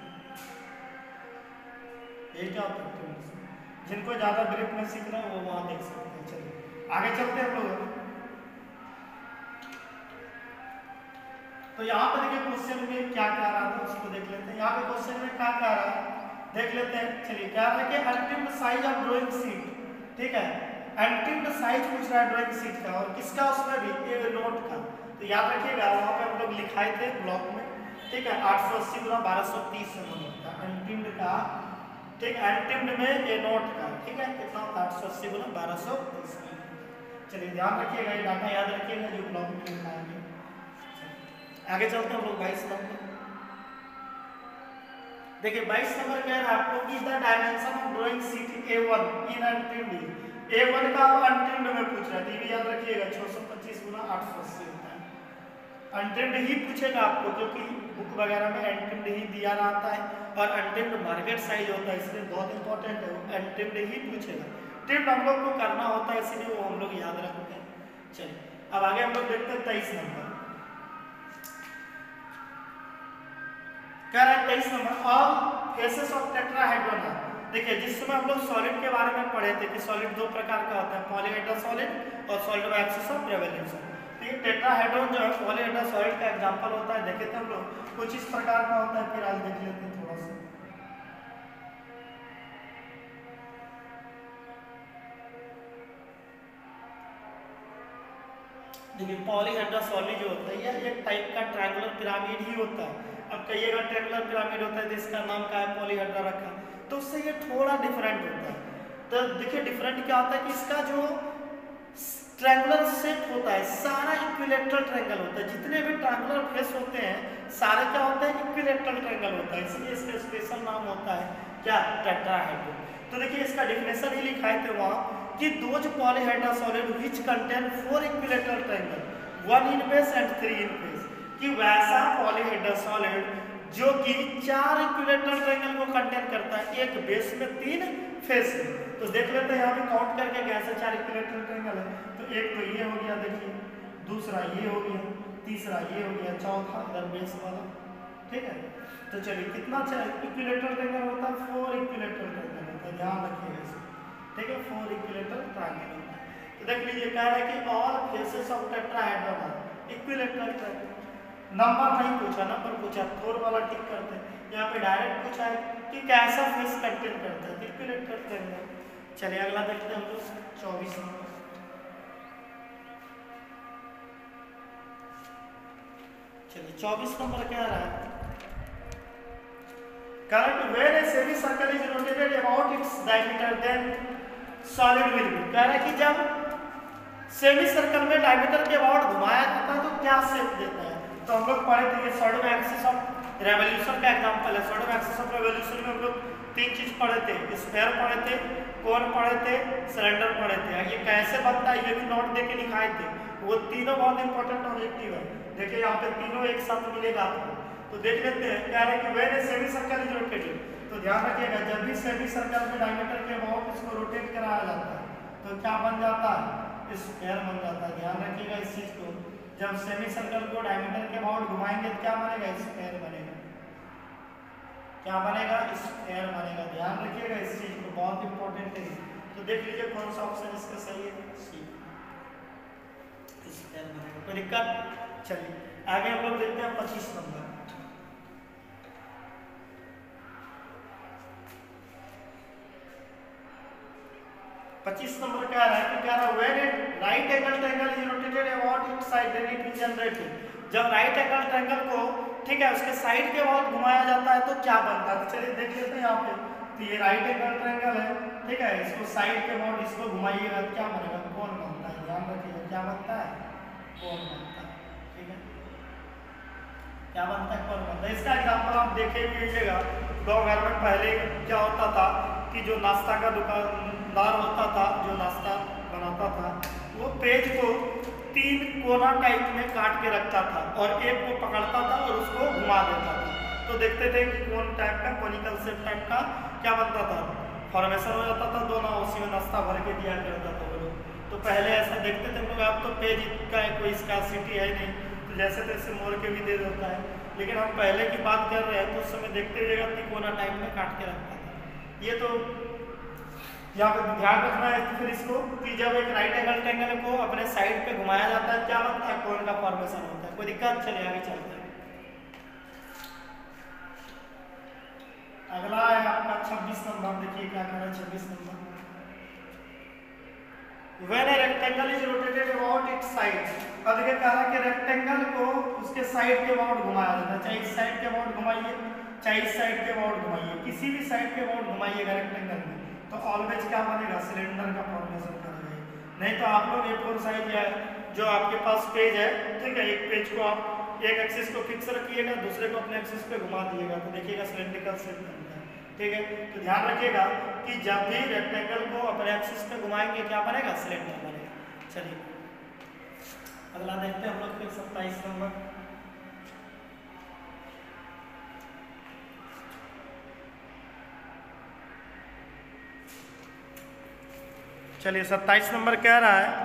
ये क्या होता है ट्रिम्ड साइज। जिनको ज्यादा ब्रीफ में सीखना है वो वहां देख सकते हैं। चलिए आगे चलते हैं हम लोग। तो यहाँ पे देखिए क्वेश्चन में क्या क्या रहा था उसको देख लेते हैं। यहाँ पे क्वेश्चन में क्या क्या रहा है देख लेते हैं। चलिए क्या रहा है कि untrimmed size of drawing sheet, ठीक है, अनट्रिम्ड साइज पूछ रहा है ड्राइंग सीट का, और किसका, उसमें भी ए नोट का। तो याद रखिएगा वहाँ पे हम लोग लिखाए थे ब्लॉक में, ठीक है, आठ सौ अस्सी गुना बारह सौ तीस नंबर का अनट्रिम्ड का, ठीक है, अनट्रिम्ड में ए नोट का, ठीक है, कितना आठ सौ अस्सी गुना बारह सौ तीस। चलिए ध्यान रखिएगा, ये डाटा याद रखिएगा जो ब्लॉक में लिखाएंगे। आगे चलते हैं हम लोग बाईस नंबर। देखिए बाईस नंबर कह रहा है आपको कि the dimension of drawing sheet A one in untrimmed, A one का अनट्रिम्ड में पूछ रहा है, ये भी याद रखिएगा छह सौ पच्चीस गुना आठ सौ अस्सी होता है। अनट्रिम्ड ही पूछेगा आपको क्योंकि बुक वगैरह में अनट्रिम्ड ही दिया रहता है, और अनट्रिम्ड मार्केट साइज होता है, इसलिए बहुत इंपॉर्टेंट है, अनट्रिम्ड ही पूछेगा। ट्रिम्ड हम लोग को करना होता है, इसीलिए वो हम लोग याद रखते हैं। चलिए अब आगे हम लोग देखते हैं तेईस नंबर। कह रहा है तेईस number all faces of tetrahedron. देखिए जिस समय हम लोग सॉलिड के बारे में पढ़े थे कि सॉलिड दो प्रकार का होता है, पॉलीहेड्रल सॉलिड और solid by axis of revolution. तो ये टेट्राहेड्रॉन जो है पॉलीहेड्रल सॉलिड का एग्जांपल होता है, देखे थे हम लोग, कुछ इस प्रकार का होता है। फिर आज देख लेते हैं थोड़ा सा। देखिए पॉलीहेड्रा सॉलिड जो होता है यह एक टाइप का ट्रायंगुलर पिरामिड ही होता है। अब कहिएगा ट्रायंगुलर पिरामिड होता है तो इसका नाम क्या है, पॉलीहेड्रा रखा, तो उससे ये थोड़ा डिफरेंट होता है। तो देखिए डिफरेंट क्या होता है कि इसका जो ट्रायंगुलर शेप होता है सारा इक्विलेटरल ट्रायंगल होता है, जितने भी ट्रायंगुलर फेस होते हैं सारे क्या होते हैं, इक्विलेटरल ट्रायंगल होता है, इसलिए इसका स्पेशल नाम होता है क्या, टेट्राहेड्रल। तो देखिए इसका डेफिनेशन ही लिखा है थे वहाँ कि those polyhedra solid which contain four equilateral triangle, one in base and three in face, कि वैसा पॉलीहेड्रा सॉलिड जो कि चार इक्विलेटरल ट्रायंगल को कंटेन करता है, एक बेस में तीन फेस में। तो देख लेते हैं यहाँ पे काउंट करके कैसे चार इक्विलेटरल ट्रायंगल है। तो एक तो ये हो गया, देखिए दूसरा ये हो गया, तीसरा ये हो गया, चौथा इधर बेस वाला, ठीक है। तो चलिए कितना इक्विलेटरल ट्रायंगल होता है, फोर इक्विलेटरल ट्रायंगल होता है, ध्यान रखिएगा इसको, ठीक है, फोर इक्विलेटरल ट्रायंगल होता है। तो देख लीजिए कह रहा है कि all faces of tetrahedral are equilateral triangle. Number नहीं पूछा, नंबर पूछा, फोर वाला ठीक करते हैं, यहाँ पे डायरेक्ट पूछा है कि कैसा फेस कंटेन करता है, इक्विलेटरल ट्रायंगल। चलिए अगला देखते हैं हम लोग चौबीस नंबर। चलिए चौबीस नंबर क्या रहा है, current when a semicircle is rotated about its diameter then solid will be, कह रहा है कि जब सेमी सर्कल में डायमीटर के अबाउट घुमाया जाता है तो क्या शेप देता है। तो हम लोग पढ़े थे ये सॉर्डम एक्सिस ऑफ रेवोल्यूशन का एग्जांपल है। सॉर्डम एक्सिस ऑफ रेवोल्यूशन में हम लोग तीन चीज पढ़े थे, स्फीयर पढ़े थे, कोन पढ़े थे, सिलेंडर पढ़े थे। ये कैसे बनता है ये भी नोट देके लिखाए थे, वो तीनों बहुत इंपॉर्टेंट ऑब्जेक्टिव है। देखिए यहाँ पे तीनों एक साथ मिलेगा आपको, तो देख लेते हैं क्या है कि when a semi circle is rotated, तो ध्यान रखिएगा जब भी सेमी सर्कल में डायमीटर के अबाउट इसको रोटेट कराया जाता है तो क्या बन जाता है, स्फीयर बन जाता है। ध्यान रखिएगा इस चीज को, जब सेमी सर्कल को डायमीटर के अबाउट घुमाएंगे तो क्या बनेगा, स्फीयर बनेगा। क्या बनेगा, स्फीयर बनेगा। ध्यान रखिएगा इस चीज को, बहुत इंपॉर्टेंट है। तो देख लीजिए कौन सा ऑप्शन इसका सही है, सी, स्फीयर बनेगा। कोई दिक्कत, चलिए आगे हम लोग देखते हैं पच्चीस नंबर। पच्चीस नंबर क्या रहा है कि क्या रहा है when it right angle triangle is rotated about its side then it is generated, जब राइट एंगल ट्रायंगल को ठीक है उसके साइड के अबाउट घुमाया जाता है तो क्या बनता है। तो चलिए देख लेते हैं यहाँ पे, तो ये राइट एंगल ट्रायंगल है, ठीक है, इसको साइड के अबाउट इसको घुमाइएगा क्या बनेगा, कोन बनता है। ध्यान रखिएगा क्या बनता है, कोन बनता है, ठीक है, क्या बनता है, कोन बनता है। इसका एग्जाम्पल आप देखे भी लीजिएगा, गाँव घर में पहले क्या होता था कि जो नाश्ता का दुकानदार होता था जो नाश्ता बनाता था वो पेज को तीन कोना टाइप में काट के रखता था और एक को पकड़ता था और उसको घुमा देता था। तो देखते थे कि कौन टाइप का कोनिकल शेप टाइप का क्या बनता था, फॉर्मेशन हो जाता था, दोनों उसी में नाश्ता भर के दिया करता था वो लोग। तो पहले ऐसा देखते थे हम लोग, अब तो पेज का कोई स्कार्सिटी है नहीं, तो जैसे तैसे मोड़ के भी दे देता है, लेकिन हम पहले की बात कर रहे हैं तो उस समय देखते हुएगा तिकोना टाइप में काट के रखता था। ये तो यहाँ पे ध्यान रखना है फिर इसको कि जब एक राइट एंगल ट्रायंगल को अपने साइड पे घुमाया जाता है क्या बनता है, कोन का फॉर्मेशन होता है। कोई दिक्कत, चलिए आगे चलते हैं। अगला है आपका छब्बीस नंबर, देखिए क्या कह रहा है छब्बीस number. When a rectangle is rotated about its side, अब देखिए कह रहा है कि रेक्टेंगल को उसके साइड के अबाउट घुमाया जाता है, चाहे इस साइड के अबाउट घुमाइए चाहे इस साइड के अबाउट घुमाइए, किसी भी साइड के अबाउट घुमाइएगा रेक्टेंगल में तो ऑलवेज क्या बनेगा, सिलेंडर का फॉर्मेशन करेगा। नहीं तो आप लोग ए फोर साइज या जो आपके पास पेज है, ठीक है, एक पेज को आप एक एक्सिस को फिक्स रखिएगा, दूसरे को अपने एक्सिस पे घुमा दिएगा तो देखिएगा सिलेंड्रिकल शेप बनता है, ठीक है। तो ध्यान रखिएगा कि जब भी रेक्टेंगल को अपने एक्सिस पे घुमाएंगे क्या बनेगा, सिलेंडर बनेगा। चलिए अगला देखते हैं हम लोग फिर सत्ताईस नंबर। चलिए सत्ताईस नंबर कह रहा है,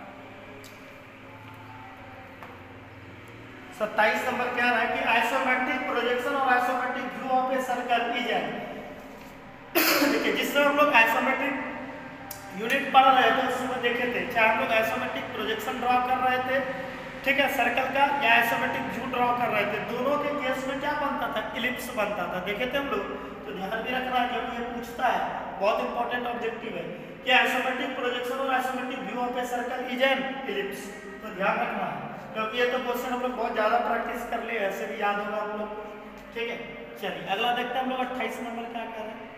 सत्ताईस नंबर कह रहा है कि आइसोमेट्रिक प्रोजेक्शन और isometric view of a circle is an, देखिए जिससे हम लोग आइसोमेट्रिक यूनिट पढ़ रहे थे उसमें देखे थे, चाहे हम लोग आइसोमेट्रिक प्रोजेक्शन ड्रॉ कर रहे थे, ठीक है, सर्कल का, या आइसोमेट्रिक व्यू ड्रॉ कर रहे थे, दोनों के केस में क्या बनता था, इलिप्स बनता था, देखे थे हम लोग। तो ध्यान भी रखना है जब ये पूछता है, बहुत इंपॉर्टेंट ऑब्जेक्टिव है कि आइसोमेट्रिक प्रोजेक्शन और isometric view of a circle is an ellipse. तो ध्यान रखना है क्योंकि ये तो क्वेश्चन हम लोग बहुत ज्यादा प्रैक्टिस कर लिए, ऐसे भी याद होगा हम लोग को। ठीक है, चलिए अगला देखते हैं हम लोग अट्ठाईस नंबर क्या कह रहे हैं।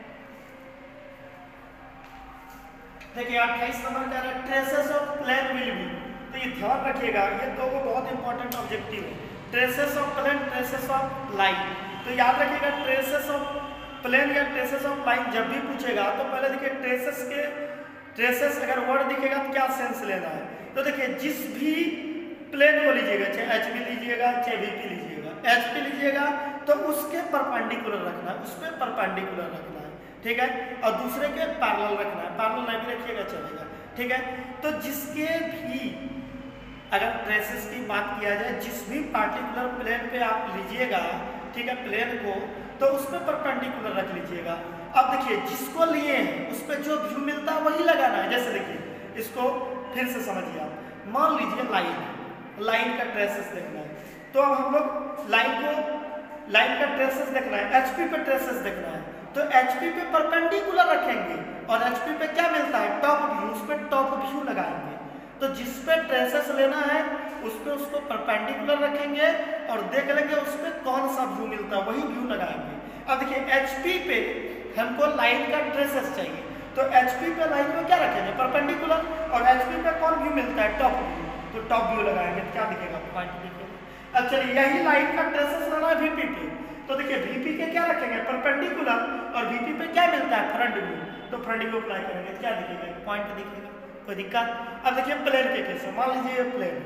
देखिए अट्ठाईस नंबर कह रहे हैं traces of plane will be. तो ये ध्यान रखिएगा, ये दो को बहुत इंपॉर्टेंट ऑब्जेक्टिव है, traces of plane, traces of line. तो याद रखिएगा ट्रेसेस ऑफ प्लेन या ट्रेसेस ऑफ लाइन जब भी पूछेगा तो पहले देखिए ट्रेसेस के ट्रेसेस अगर वर्ड दिखेगा तो क्या सेंस लेना है। तो देखिए जिस भी प्लेन को लीजिएगा, चाहे एच पी लीजिएगा चाहे वी पी लीजिएगा, एच पी लीजिएगा तो उसके परपेंडिकुलर रखना है, उस पर परपेंडिकुलर रखना है। ठीक है, और दूसरे के पैरेलल रखना है, पैरेलल नहीं भी रखिएगा चलेगा। ठीक है, तो जिसके भी अगर ट्रेसेस की बात किया जाए, जिस भी पार्टिकुलर प्लेन पे आप लीजिएगा, ठीक है, प्लेन को, तो उस पर परपेंडिकुलर रख लीजिएगा। अब देखिए जिसको लिए हैं उस पर जो व्यू मिलता है वही लगाना है। जैसे देखिए इसको फिर से समझिए आप, मान लीजिए लाइन, लाइन का ट्रेसेस देखना है, तो अब हम लोग लाइन को, लाइन का ट्रेसेस देखना है, एचपी पे ट्रेसेस देखना है, तो एचपी पे परपेंडिकुलर रखेंगे और एचपी पे क्या मिलता है, टॉप व्यू, उस पर टॉप व्यू लगाएंगे। तो जिस पे ट्रेसेस लेना है उस पे उसको परपेंडिकुलर रखेंगे और देख लेंगे उस पे कौन सा व्यू मिलता है, वही व्यू लगाएंगे। अब देखिए एचपी पे हमको लाइन का ट्रेसेस चाहिए, तो एचपी पे लाइन में क्या रखेंगे, परपेंडिकुलर, और एचपी पे कौन व्यू मिलता है, टॉप व्यू, तो टॉप व्यू लगाएंगे तो क्या दिखेगा, पॉइंट दिखेगा। अब चलिए यही लाइन का ट्रेसेस लेना है वीपी पे, तो देखिए वीपी के क्या रखेंगे, परपेंडिकुलर, और वीपी पे क्या मिलता है, फ्रंट व्यू, तो फ्रंट व्यू अप्लाई करेंगे तो क्या दिखेगा, पॉइंट दिखेगा, कोई दिक्कत। अब देखिए प्लेन के केस में मान लीजिए ये प्लेन,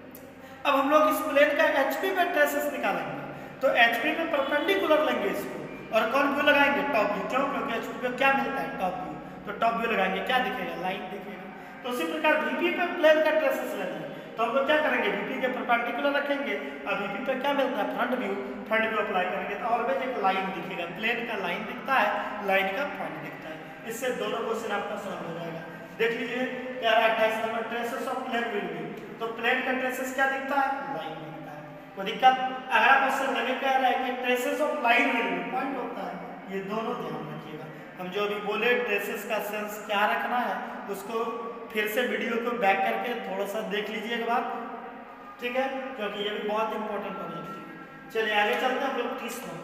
अब हम लोग इस प्लेन का एचपी पे ट्रेसेस निकालेंगे, तो एचपी पे परपेंडिकुलर लेंगे इसको और कौन व्यू लगाएंगे, टॉप व्यू, क्यों, क्योंकि एचपी पे क्या मिलता है, टॉप व्यू, तो टॉप व्यू लगाएंगे, क्या दिखेगा, लाइन दिखेगा। तो उसी प्रकार वीपी पे प्लेन का ट्रेसेस लेना है, तो हम लोग क्या करेंगे, वीपी के परपेंडिकुलर रखेंगे और वीपी पे क्या मिलता है, front view, front view apply करेंगे तो ऑलवेज एक लाइन दिखेगा, प्लेन का लाइन दिखता है, लाइन का पॉइंट दिखता है। इससे दोनों क्वेश्चन आपका सॉल्व हो जाएगा। देख लीजिए क्या अट्ठाईस number traces of plane will be, तो प्लेन का ट्रेसेस क्या दिखता है, लाइन दिखता है, कोई दिक्कत। अगला क्वेश्चन लगे कह रहा है कि traces of line will be, point होता है, ये दोनों ध्यान रखिएगा। हम जो अभी बोले ट्रेसेस का सेंस क्या रखना है उसको फिर से वीडियो को बैक करके थोड़ा सा देख लीजिए एक बार, ठीक है, क्योंकि ये भी बहुत इंपॉर्टेंट ऑब्जेक्टिव है। चलिए आगे चलते हैं हम लोग तीस नंबर।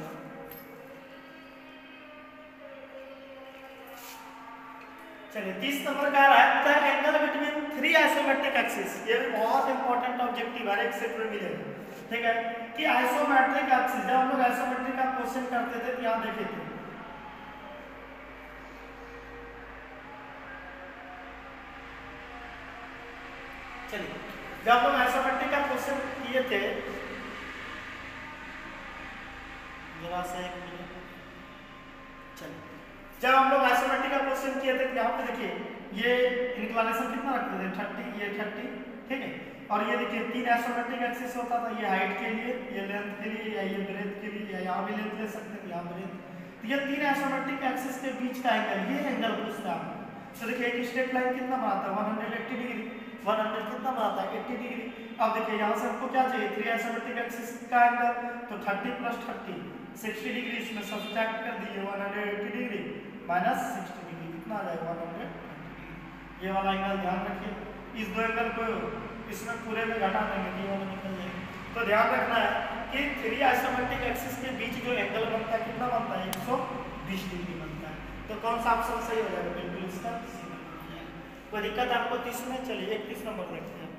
चलिए तीस नंबर का रहा है the angle between three isometric axis, ये भी बहुत इंपॉर्टेंट ऑब्जेक्टिव है, एक सेट में मिलेगा। ठीक है, कि आइसोमेट्रिक एक्सिस, जब हम लोग आइसोमेट्रिक का क्वेश्चन करते थे तो यहाँ देखे थे, चलिए जब हम आइसोमेट्रिक का क्वेश्चन किए थे, जरा से एक मिनट, चलिए जब हम लोग आइसोमेट्रिक का क्वेश्चन किए थे यहाँ पे देखिए ये इंक्लिनेशन कितना रखते थे, थर्टी, ये थर्टी, ठीक है, और ये देखिए तीन आइसोमेट्रिक एक्सिस होता था, ये हाइट के लिए, ये लेंथ के लिए, या ये ब्रेथ के लिए, या यहाँ भी लेंथ ले सकते हैं, यहाँ ब्रेथ, तो ये तीन आइसोमेट्रिक एक्सिस के बीच का एंगल, ये एंगल पूछता है। तो देखिए एक स्ट्रेट लाइन कितना बनाता है, one hundred eighty degree, one hundred कितना बनाता है, अस्सी डिग्री। अब देखिए यहाँ से हमको क्या चाहिए, थ्री आइसोमेट्रिक एक्सिस का एंगल, तो thirty plus thirty, sixty degree, इसमें सब्ट्रैक्ट कर दीजिए, one hundred eighty degree minus sixty degree, कितना आ जाएगा, वन हंड्रेड ट्वेंटी डिग्री। ये वाला एंगल ध्यान रखिए, इस दो एंगल को इसमें पूरे में घटा देंगे, ये वाला निकल जाएगा। तो ध्यान रखना है कि थ्री आइसोमेट्रिक एक्सिस के बीच जो एंगल बनता है कितना बनता है, एक सौ बीस डिग्री बनता है। तो कौन सा ऑप्शन सही हो जाएगा, बिल्कुल इसका सी हो जाएगा। कोई दिक्कत आपको तीस में, चलिए इकतीस नंबर देखते हैं।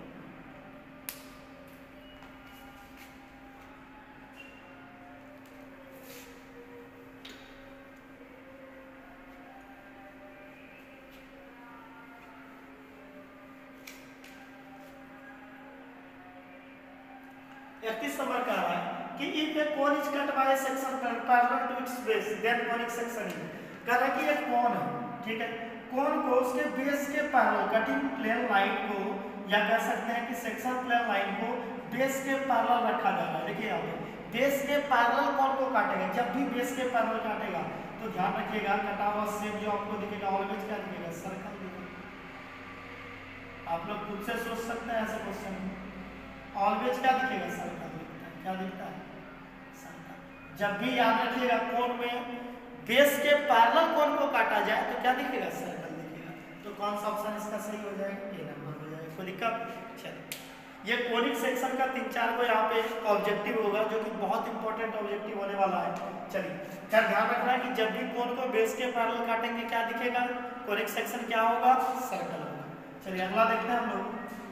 इकतीस नंबर का रहा है कि if a cone is cut by section parallel to its base then conic section is, कह रहा है कि एक कोन है, ठीक है, कोन को उसके बेस के पैरेलल कटिंग प्लेन लाइन को, या कह सकते हैं कि सेक्शन प्लेन लाइन को बेस के पैरेलल रखा जा रहा है। देखिए यहाँ पे बेस के पैरेलल कोन को काटेगा, जब भी बेस के पैरेलल काटेगा तो ध्यान रखिएगा कटा हुआ शेप जो आपको दिखेगा ऑलवेज क्या दिखेगा, सर्कल दिखेगा। आप लोग खुद से सोच सकते हैं ऐसे क्वेश्चन में, ऑलवेज क्या दिखेगा, सर्कल दिखता है, क्या दिखता है, सर्कल। जब भी याद रखिएगा कोण में बेस के पैरेलल कोण को काटा जाए तो क्या दिखेगा, सर्कल दिखेगा। तो तो कौन सा ऑप्शन इसका सही हो जाएगा? ए नंबर हो जाएगा। कोई दिक्कत? चलिए, ये कोनिक सेक्शन का तीन चार को यहाँ पे ऑब्जेक्टिव होगा जो कि बहुत इंपॉर्टेंट ऑब्जेक्टिव होने वाला है। चलिए, खैर ध्यान रखना है कि जब भी कोन को बेस के पैरेलल काटेंगे क्या दिखेगा? कोनिक सेक्शन क्या होगा? सर्कल होगा। चलिए अगला देखते हैं हम लोग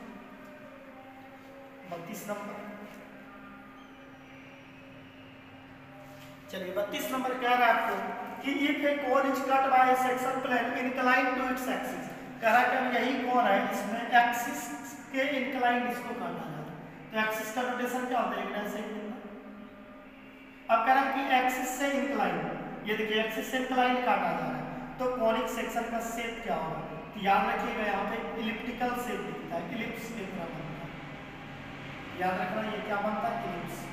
बत्तीस नंबर। चलिए बत्तीस नंबर कह रहा है आपको कि if a cone is cut by a section plane incline to its axis. कह रहा है कि हम यही कोन है इसमें एक्सिस के इनक्लाइन इसको काटा जा रहा है। तो एक्सिस का नोटेशन क्या होता है? ऐसे ही अब कह रहा है कि एक्सिस से इनक्लाइन, ये देखिए एक्सिस से इनक्लाइन काटा जा रहा है तो कोनिक सेक्शन का शेप क्या होगा? तो याद रखिएगा यहाँ पे इलिप्टिकल शेप दिखता है, इलिप्स के तरह बनता है। याद रखना ये क्या बनता है? इलिप्स।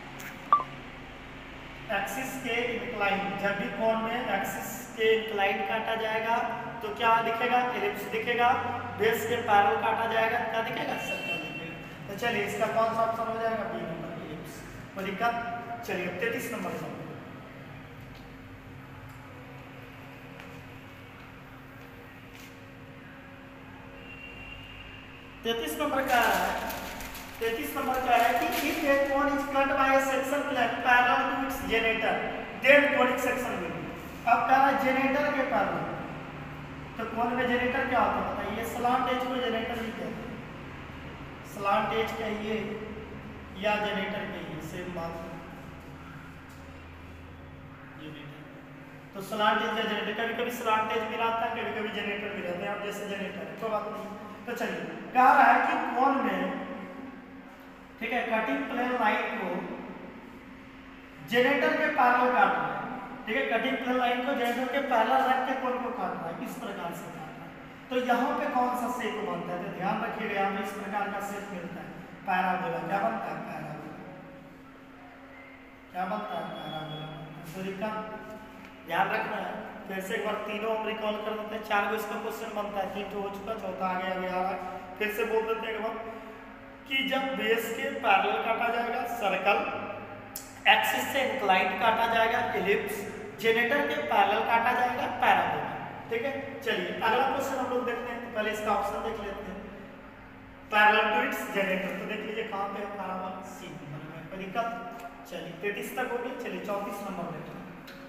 एक्सिस के इनक्लाइन, जब भी कोन में एक्सिस के इनक्लाइन काटा जाएगा तो क्या दिखेगा? इलिप्स दिखेगा। बेस के पैरेलल काटा जाएगा क्या दिखेगा? सर्कल दिखेगा। तो चलिए इसका कौन सा ऑप्शन हो जाएगा? B number, ellipse. कोई दिक्कत? चलिए तैतीस नंबर का तैतीस नंबर का है तैतीस नंबर का है कि if a cone is cut by a section plane parallel to its generator then conic section will be. अब कह रहा है जनरेटर के पैरेलल, तो कोन में जनरेटर क्या होता है बताइए? स्लांट एज को जनरेटर भी कहते हैं। स्लांट एज कहिए या जनरेटर कहिए, सेम बात है। तो स्लांट एज या जनरेटर, कभी कभी स्लांट एज भी रहता है, कभी कभी जनरेटर भी रहता है। आप जैसे जनरेटर है, कोई बात नहीं। तो चलिए कह रहा है कि कोन में, ठीक है, कटिंग प्लेन लाइन को जनरेटर के पैरेलल काट रहा है। ठीक है, कटिंग प्लेन लाइन को जनरेटर के पैरेलल रख के कोन को काट रहा है, इस प्रकार से काट रहा है। तो यहाँ पे कौन सा शेप बनता है? तो ध्यान रखिएगा यहाँ पे इस प्रकार का शेप मिलता है, पैराबोला। क्या बनता है? पैराबोला। क्या बनता है? पैराबोला। तो इसका ध्यान रखना है। फिर से एक बार तीनों हम रिकॉल कर देते हैं। चार गो इसका क्वेश्चन बनता है, तीन तो हो चुका, चौथा आ गया, अभी आ रहा है। फिर से बोल देते हैं एक बार कि जब बेस के पैरेलल काटा जाएगा सर्कल, एक्सिस से इंक्लाइंड काटा जाएगा इलिप्स, जनरेटर के पैरेलल काटा जाएगा पैराबोला। ठीक है, चलिए अगला क्वेश्चन हम लोग देखते हैं। तो पहले इसका ऑप्शन देख लेते हैं, पैरेलल टू इट्स जनरेटर। तो देख लीजिए कहाँ पे है? पैराबोला, सी नंबर में। कोई दिक्कत? चलिए तैतीस तक हो गई। चलिए चौंतीस नंबर देखते हैं।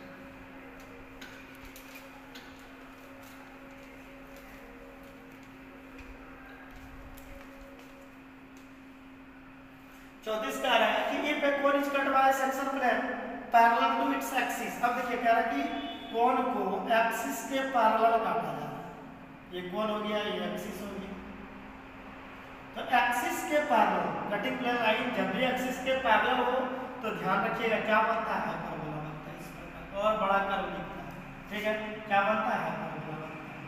चौतीस कह रहा है कि if a cone is cut by section plane parallel to its axis. अब देखिए कह रहा है कि कोन को एक्सिस के पैरेलल काटा जा रहा है। ये कोन हो गया, ये एक्सिस हो गया। तो एक्सिस के पैरेलल कटिंग प्लेन लाइन जब भी एक्सिस के पैरेलल हो तो ध्यान रखिएगा क्या बनता है? हाइपरबोला बनता है। इस प्रकार और बड़ा कर्व दिखता है। ठीक है, क्या बनता है? हाइपरबोला बनता है।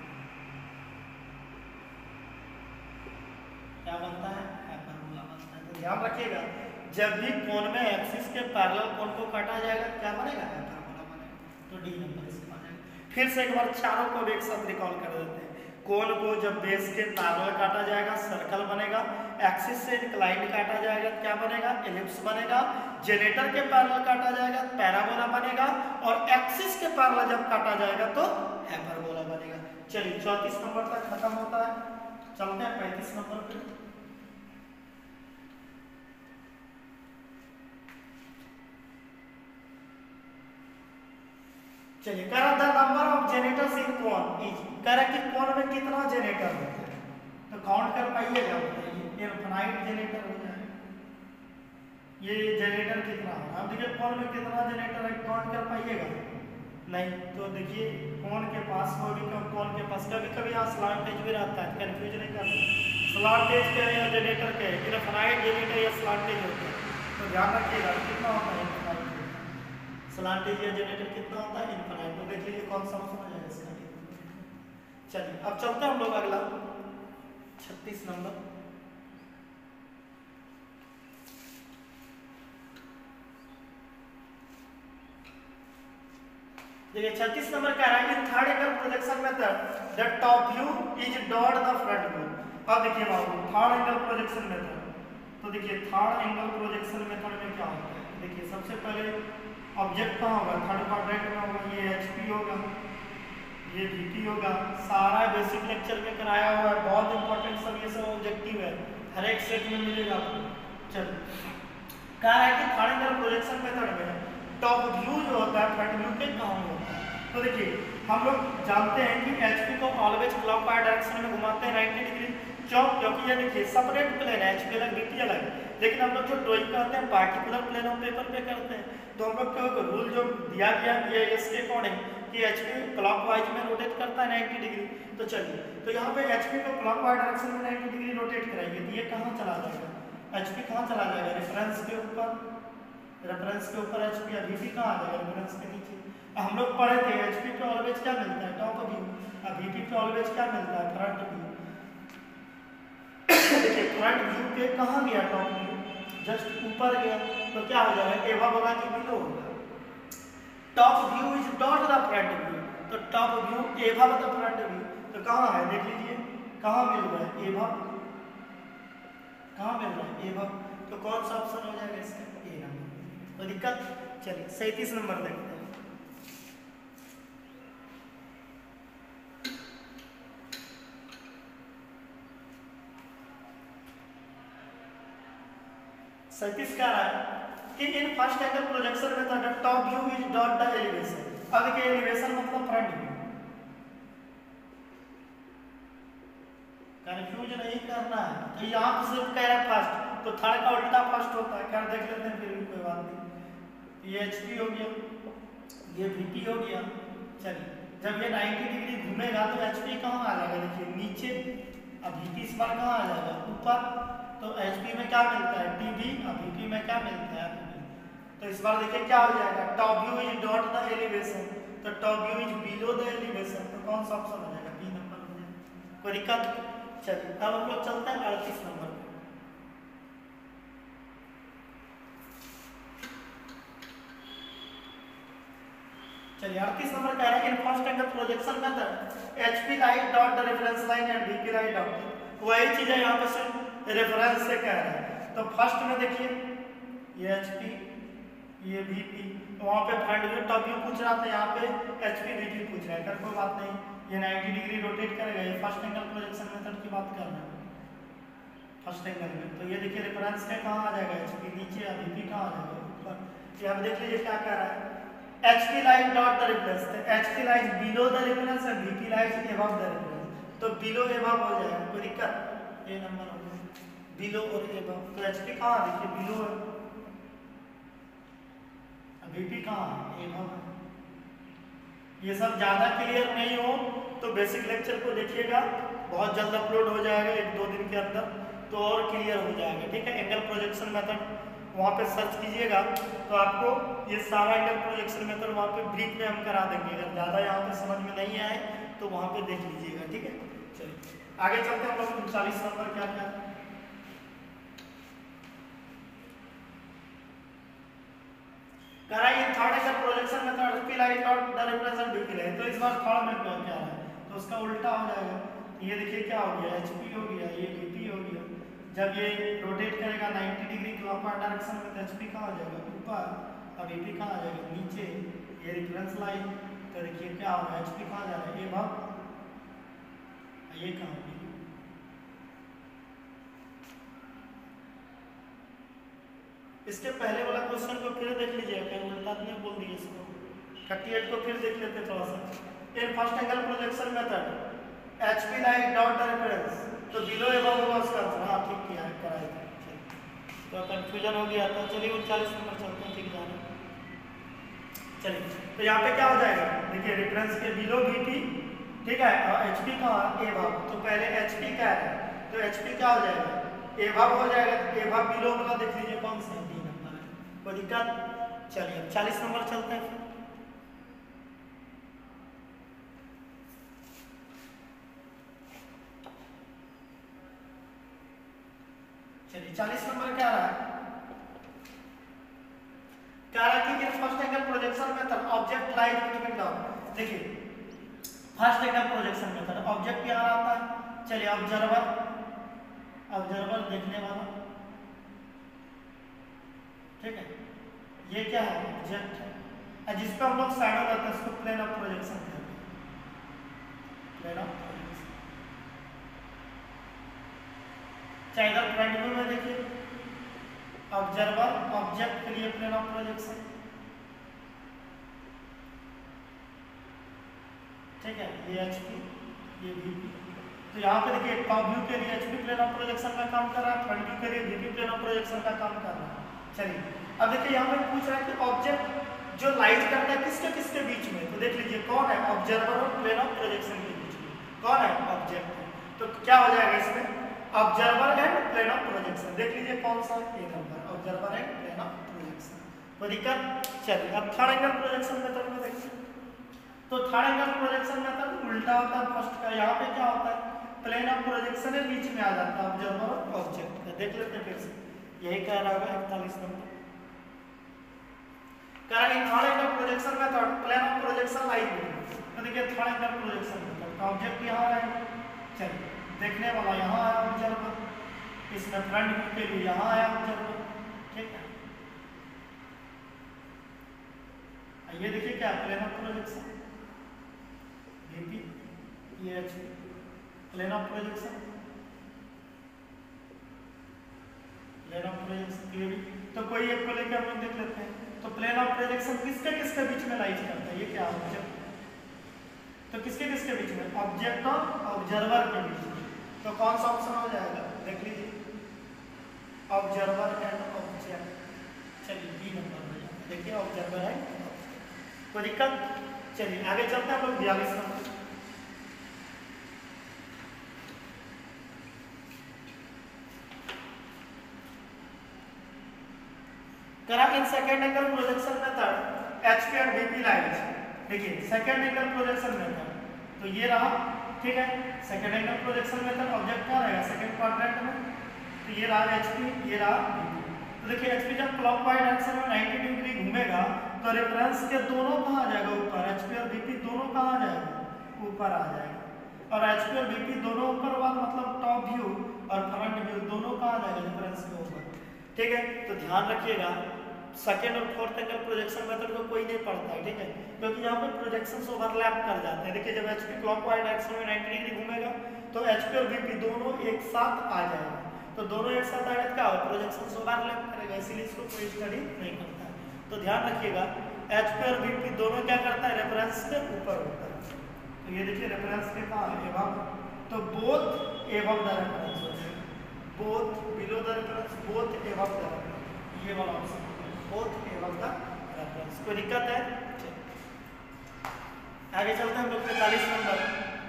क्या बनता है? हाइपरबोला बनता है। तो ध्यान रखिएगा जब भी कोन में एक्सिस के पैरेलल कोन को काटा जाएगा क्या बनेगा? हाइपरबोला बनेगा। तो डी नंबर इसका बनेगा। फिर से एक बार चारों को एक साथ रिकॉल कर देते हैं। कोन को जब बेस के पैरेलल काटा जाएगा सर्कल बनेगा, एक्सिस से इंक्लाइंड काटा जाएगा क्या बनेगा? एलिप्स बनेगा, जनरेटर के पैरेलल काटा जाएगा पैराबोला बनेगा, और एक्सिस के पैरेलल जब काटा जाएगा तो हाइपरबोला बनेगा। चलिए चौंतीस नंबर तक खत्म होता है, चलते हैं पैंतीस नंबर पे। चलिए कह रहा था number of generators in cone is, कह रहा कि कोन में कितना जनरेटर होता है? तो काउंट कर पाइएगा, बताइए। इनफाइनाइट जनरेटर हो जाए, ये जनरेटर कितना है? अब देखिए कोन में कितना जनरेटर है, काउंट कर पाइएगा? नहीं। तो देखिए कोन के पास होगी, कोन के पास कभी कभी यहाँ स्लांट एज भी रहता है, कंफ्यूज नहीं करना। स्लांट एज के या जनरेटर के, इनफाइनाइट जनरेटर या स्लांट एज होता है। तो ध्यान रखिएगा कितना होता है इनफाइनाइट, स्लांट एज या जनरेटर कितना होता है? इनफाइनाइट। तो देख लीजिए कौन सा ऑप्शन हो जाएगा इसका। चलिए अब चलते हैं हम लोग अगला छत्तीस नंबर। देखिए छत्तीस नंबर कह रहा है कि third angle projection method the top view is dot the front view. अब देखिए बाबू थर्ड एंगल प्रोजेक्शन मेथड, तो देखिए थर्ड एंगल प्रोजेक्शन मेथड में क्या होता है? देखिए सबसे पहले ऑब्जेक्ट कहाँ होगा? थर्ड क्वाड्रेंट में होगा, ये एचपी होगा, ये वीपी होगा। सारा बेसिक लेक्चर में कराया हुआ है, बहुत इंपॉर्टेंट सब ये सब ऑब्जेक्टिव है, हर एक सेट में मिलेगा आपको। चलो कहा है कि थर्ड एंगल प्रोजेक्शन मेथड में टॉप व्यू जो होता है फ्रंट व्यू के कहाँ होता है। तो देखिए हम लोग जानते हैं कि एचपी को ऑलवेज क्लॉकवाइज डायरेक्शन में घुमाते हैं नाइंटी डिग्री। क्यों? क्योंकि ये देखिए सेपरेट प्लेन है, एचपी अलग वीपी अलग, लेकिन हम लोग जो ड्राइंग करते हैं पार्टिकुलर प्लेन ऑफ पेपर पे करते हैं। तो हम लोग क्या रूल जो दिया गया ये इसके अकॉर्डिंग कि एचपी क्लॉकवाइज में रोटेट करता है नाइंटी डिग्री। तो चलिए तो यहाँ पे एचपी को क्लॉकवाइज डायरेक्शन में नाइंटी डिग्री रोटेट कराएंगे तो ये कहाँ चला जाएगा? एचपी कहाँ चला जाएगा? रेफरेंस के ऊपर, रेफरेंस के ऊपर एचपी। अब वीपी कहाँ आ जाएगा? रेफरेंस के नीचे। हम लोग पढ़े थे एचपी पे ऑलवेज क्या मिलता है? Top view. अब वीपी पे ऑलवेज क्या मिलता है? Front view. देखिए फ्रंट व्यू के कहाँ गया टॉप व्यू? जस्ट ऊपर गया, तो क्या हो जाएगा? एवा होगा कि बिलो होगा? Top view is not the front view, तो top view above the front view. तो कहाँ है देख लीजिए, कहाँ मिल रहा है? एवा। कहाँ मिल रहा है? एवा। तो कौन सा ऑप्शन हो जाएगा इसका? A number. तो दिक्कत। चलिए सैंतीस नंबर देखते हैं। सैंतीस क्या रहा है कि in first angle projection method top view is dot the elevation. अब देखिए एलिवेशन मतलब फ्रंट व्यू, कंफ्यूज नहीं करना है। तो यहाँ पे सिर्फ कह रहा है फर्स्ट, तो थर्ड का उल्टा फर्स्ट होता है। कर देख लेते हैं, फिर भी कोई बात नहीं। ये एचपी हो गया, ये वीपी हो गया। चलिए जब ये नाइंटी डिग्री घूमेगा तो एचपी कहाँ आ जाएगा? देखिए नीचे। अब वीपी इस बार कहाँ आ जाएगा? ऊपर। तो एचपी में क्या मिलता है? टीबी। और वीपी में क्या मिलता है? तो इस बार देखिए क्या हो जाएगा? Top view is dot the elevation, तो top view is below the elevation. तो कौन सा ऑप्शन हो जाएगा? बी नंबर हो जाएगा। कोई दिक्कत? चलिए अब हम लोग चलते हैं अड़तीस नंबर पे। चलिए अड़तीस नंबर कह रहे हैं in first angle projection method HP light dot the reference line and VP light dot. वही चीज है यहाँ पे सिर्फ रेफरेंस से कह रहे हैं। तो फर्स्ट में देखिए ये एचपी, ये वीपी, तो वहाँ पे फ्रंट व्यू टॉप व्यू पूछ रहा था, यहाँ पे एचपी वीपी पूछ रहा है। कर कोई बात नहीं, ये नाइंटी डिग्री रोटेट करेगा। ये फर्स्ट एंगल प्रोजेक्शन मेथड की बात कर रहे हैं फर्स्ट एंगल में। तो ये देखिए रेफरेंस का कहाँ आ जाएगा? एचपी नीचे, या वीपी कहाँ आ जाएगा? ऊपर। ये अब देख लीजिए क्या कह रहा है? HP light dot the reference, तो HP light below the reference और VP light above the reference. तो बिलो अबव हो जाएगा। कोई दिक्कत? ये नंबर हो गया बिलो और अबव। तो एचपी कहाँ? देखिए बिलो है, वीपी कहाँ? अबव है। ये सब ज़्यादा क्लियर नहीं हो तो बेसिक लेक्चर को देखिएगा, बहुत जल्द अपलोड हो जाएगा एक दो दिन के अंदर, तो और क्लियर हो जाएगा। ठीक है, एंगल प्रोजेक्शन मेथड वहाँ पे सर्च कीजिएगा तो आपको ये सारा एंगल प्रोजेक्शन मेथड वहाँ पे ब्रीफ में हम करा देंगे। अगर ज़्यादा यहाँ पे समझ में नहीं आए तो वहाँ पे देख लीजिएगा। ठीक है, चलिए आगे चलते हैं हम लोग उनचालीस नंबर क्या क्या कराइए। Third angle projection method HP light और द रेफरेंस वीपी लाइट। तो इस बार थर्ड में क्या क्या है? तो उसका उल्टा हो जाएगा। ये देखिए क्या हो गया? एचपी हो गया, ये वीपी हो गया। जब ये रोटेट करेगा नाइंटी डिग्री क्लॉकवाइज डायरेक्शन में तो एचपी कहाँ आ जाएगा? ऊपर। और वीपी कहाँ आ जाएगा? नीचे। ये रेफरेंस लाइन, तो देखिए क्या होगा? एचपी कहाँ जा रहा है? ये भाग, ये कहाँ होगी? इसके पहले वाला क्वेश्चन को फिर देख लीजिए, कहीं उल्टा नहीं बोल दिए इसको। अड़तीस को फिर देख लेते थोड़ा सा। In first angle projection method HP light dot the reference, तो बिलो अबव होगा उसका आंसर। हाँ ठीक किया है, कराया था। तो कंफ्यूजन हो गया था। चलिए उनचालीस नंबर चलते हैं, ठीक जाना। चलिए तो यहाँ पे क्या हो जाएगा? देखिए रेफरेंस के बिलो वीपी, ठीक है, और एचपी का अबव। तो पहले एचपी क्या है? तो एचपी क्या हो जाएगा? अबव हो जाएगा। तो अबव बिलो वाला देख लीजिए कौन सा डी नंबर है। कोई दिक्कत? चलिए चालीस नंबर चलते हैं फिर। चलिए चालीस नंबर क्या रहा है? क्या रहा है कि first angle projection method object light between the. देखिए first angle projection method object यहाँ आता है। चलिए ऑब्जर्वर, ऑब्जर्वर देखने वाला, ठीक है, ये क्या है? ऑब्जेक्ट है जिस पे हम लोग शैडो करते हैं, उसको प्लेन ऑफ प्रोजेक्शन कहते हैं। Plane of projection. चाहे इधर फ्रंट व्यू में देखिए ऑब्जर्वर ऑब्जेक्ट के लिए प्लेन ऑफ प्रोजेक्शन, ठीक है, ये एच पी ये वी पी। तो यहाँ पे देखिए टॉप व्यू के लिए H P plane of projection का काम कर रहा है, फ्रंट व्यू के लिए V P plane of projection का काम कर रहा है। चलिए अब देखिए यहाँ पे पूछ रहा है कि ऑब्जेक्ट जो लाइट करता है किसके किसके बीच में, तो देख लीजिए कौन है, ऑब्जर्वर और प्लेन ऑफ प्रोजेक्शन के बीच में कौन है, ऑब्जेक्ट है। तो क्या हो जाएगा इसमें, observer and plane of projection. देख लीजिए कौन सा A number, observer and plane of projection. कोई दिक्कत। चलिए अब थर्ड एंगल प्रोजेक्शन मेथड में देखिए, तो थर्ड एंगल प्रोजेक्शन मेथड उल्टा होता है फर्स्ट का। यहाँ पे क्या होता है, प्लेन ऑफ प्रोजेक्शन है बीच में आ जाता है ऑब्जर्वर और ऑब्जेक्ट का। देख लेते हैं फिर से, यही कह रहा होगा इकतालीस नंबर। कारण in third angle projection method plane of projection like है, तो देखिए थर्ड एंगल प्रोजेक्शन मेथड का ऑब्जेक्ट यहाँ है, चलिए देखने वाला यहाँ आया ऑब्जर्वर, इसमें फ्रंट व्यू के लिए यहाँ आया ऑब्जर्वर, ठीक है। ये देखिए क्या प्लेन ऑफ प्रोजेक्शन वीपी, ये H plane of projection plane of projection के भी। तो कोई एक को लेकर हम लोग देख लेते हैं। तो प्लेन ऑफ प्रोजेक्शन किसके किसके बीच में लाइट करता है, ये क्या ऑब्जेक्ट, तो किसके किसके बीच में, ऑब्जेक्ट और ऑब्जर्वर के बीच में। तो कौन सा ऑप्शन हो जाएगा, देख लीजिए ऑब्जर्वर एंड ऑब्जेक्ट। चलिए बी नंबर हो जाएगा, देखिए ऑब्जर्वर है, कोई दिक्कत। चलिए आगे चलते हैं हम लोग बयालीस नंबर। करा in second angle projection method HP and VP lines. देखिए सेकंड एंगल प्रोजेक्शन मेथड, तो ये रहा, ठीक है। Second angle projection method object कहाँ रहेगा, सेकंड क्वाड्रेंट में, तो ये रहा एचपी, ये रहा वीपी। तो देखिए एचपी जब क्लॉकवाइज डायरेक्शन में नाइंटी डिग्री घूमेगा तो रेफरेंस के दोनों कहाँ आ जाएगा, ऊपर। एचपी और वीपी दोनों कहाँ आ जाएगा, ऊपर आ जाएगा। और एचपी और वीपी दोनों ऊपर वाला मतलब टॉप व्यू और फ्रंट व्यू दोनों कहाँ आ जाएगा, रेफरेंस के ऊपर, ठीक है। तो ध्यान रखिएगा सेकेंड और फोर्थ एंगल प्रोजेक्शन मेथड को कोई नहीं पढ़ता है, ठीक है, क्योंकि यहाँ पे प्रोजेक्शंस ओवरलैप कर जाते हैं। देखिए जब एचपी क्लॉकवाइज डायरेक्शन में नाइंटी डिग्री घूमेगा तो एचपी और वीपी दोनों एक साथ आ जाएगा। तो दोनों एक साथ आएगा क्या होगा, प्रोजेक्शंस ओवरलैप करेगा, इसीलिए इसको कोई स्टडी नहीं करता है। तो ध्यान रखिएगा एचपी और वीपी दोनों क्या करता है, रेफरेंस के ऊपर होता है। तो ये देखिए रेफरेंस के कहाँ है, एबव, तो बोथ एबव द रेफरेंस हो जाएगा, both below the reference, both above the reference, ये वाला option both above the reference. कोई दिक्कत है, आगे चलते हैं हम लोग पैंतालीस नंबर।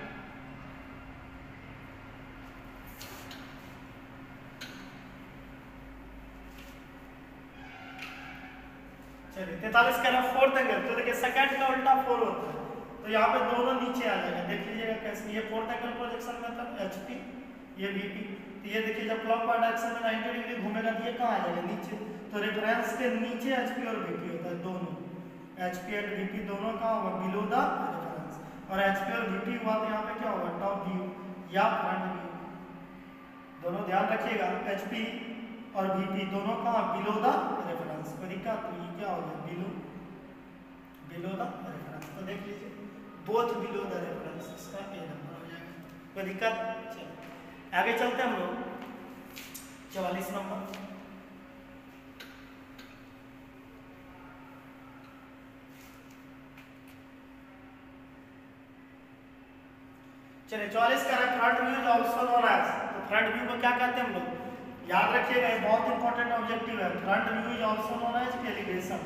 चलिए तैंतालीस का ना फोर्थ एंगल, तो देखिए सेकंड का उल्टा फोर होता है, तो यहाँ पे दोनों नीचे आ जाएगा। देख लीजिएगा कैसे, ये fourth angle projection method HP, ये वीपी। तो ये देखिए जब क्लॉकवाइज डायरेक्शन में नाइंटी डिग्री घूमेगा तो ये कहाँ आ जाएगा, नीचे। तो रेफरेंस के नीचे एचपी और वीपी होता है, दोनों एचपी एंड वीपी दोनों का होगा बिलो द रेफरेंस। और एचपी और वीपी हुआ तो यहाँ पे क्या होगा, टॉप व्यू या फ्रंट व्यू, दोनों ध्यान रखिएगा। एचपी और वीपी दोनों का बिलो द रेफरेंस। कोई दिक्कत, तो ये क्या होगा, बिलो बिलो द रेफरेंस। तो देख लीजिए बोथ बिलो द रेफरेंस, इसका ए नंबर हो जाएगा। कोई दिक्कत। चलिए आगे चलते हैं हम लोग चवालीस नंबर। चलिए चौवालीस का front view is also known as, तो फ्रंट व्यू को क्या कहते हैं हम लोग, याद रखिएगा ये बहुत इंपॉर्टेंट ऑब्जेक्टिव है। Front view is also known as elevation,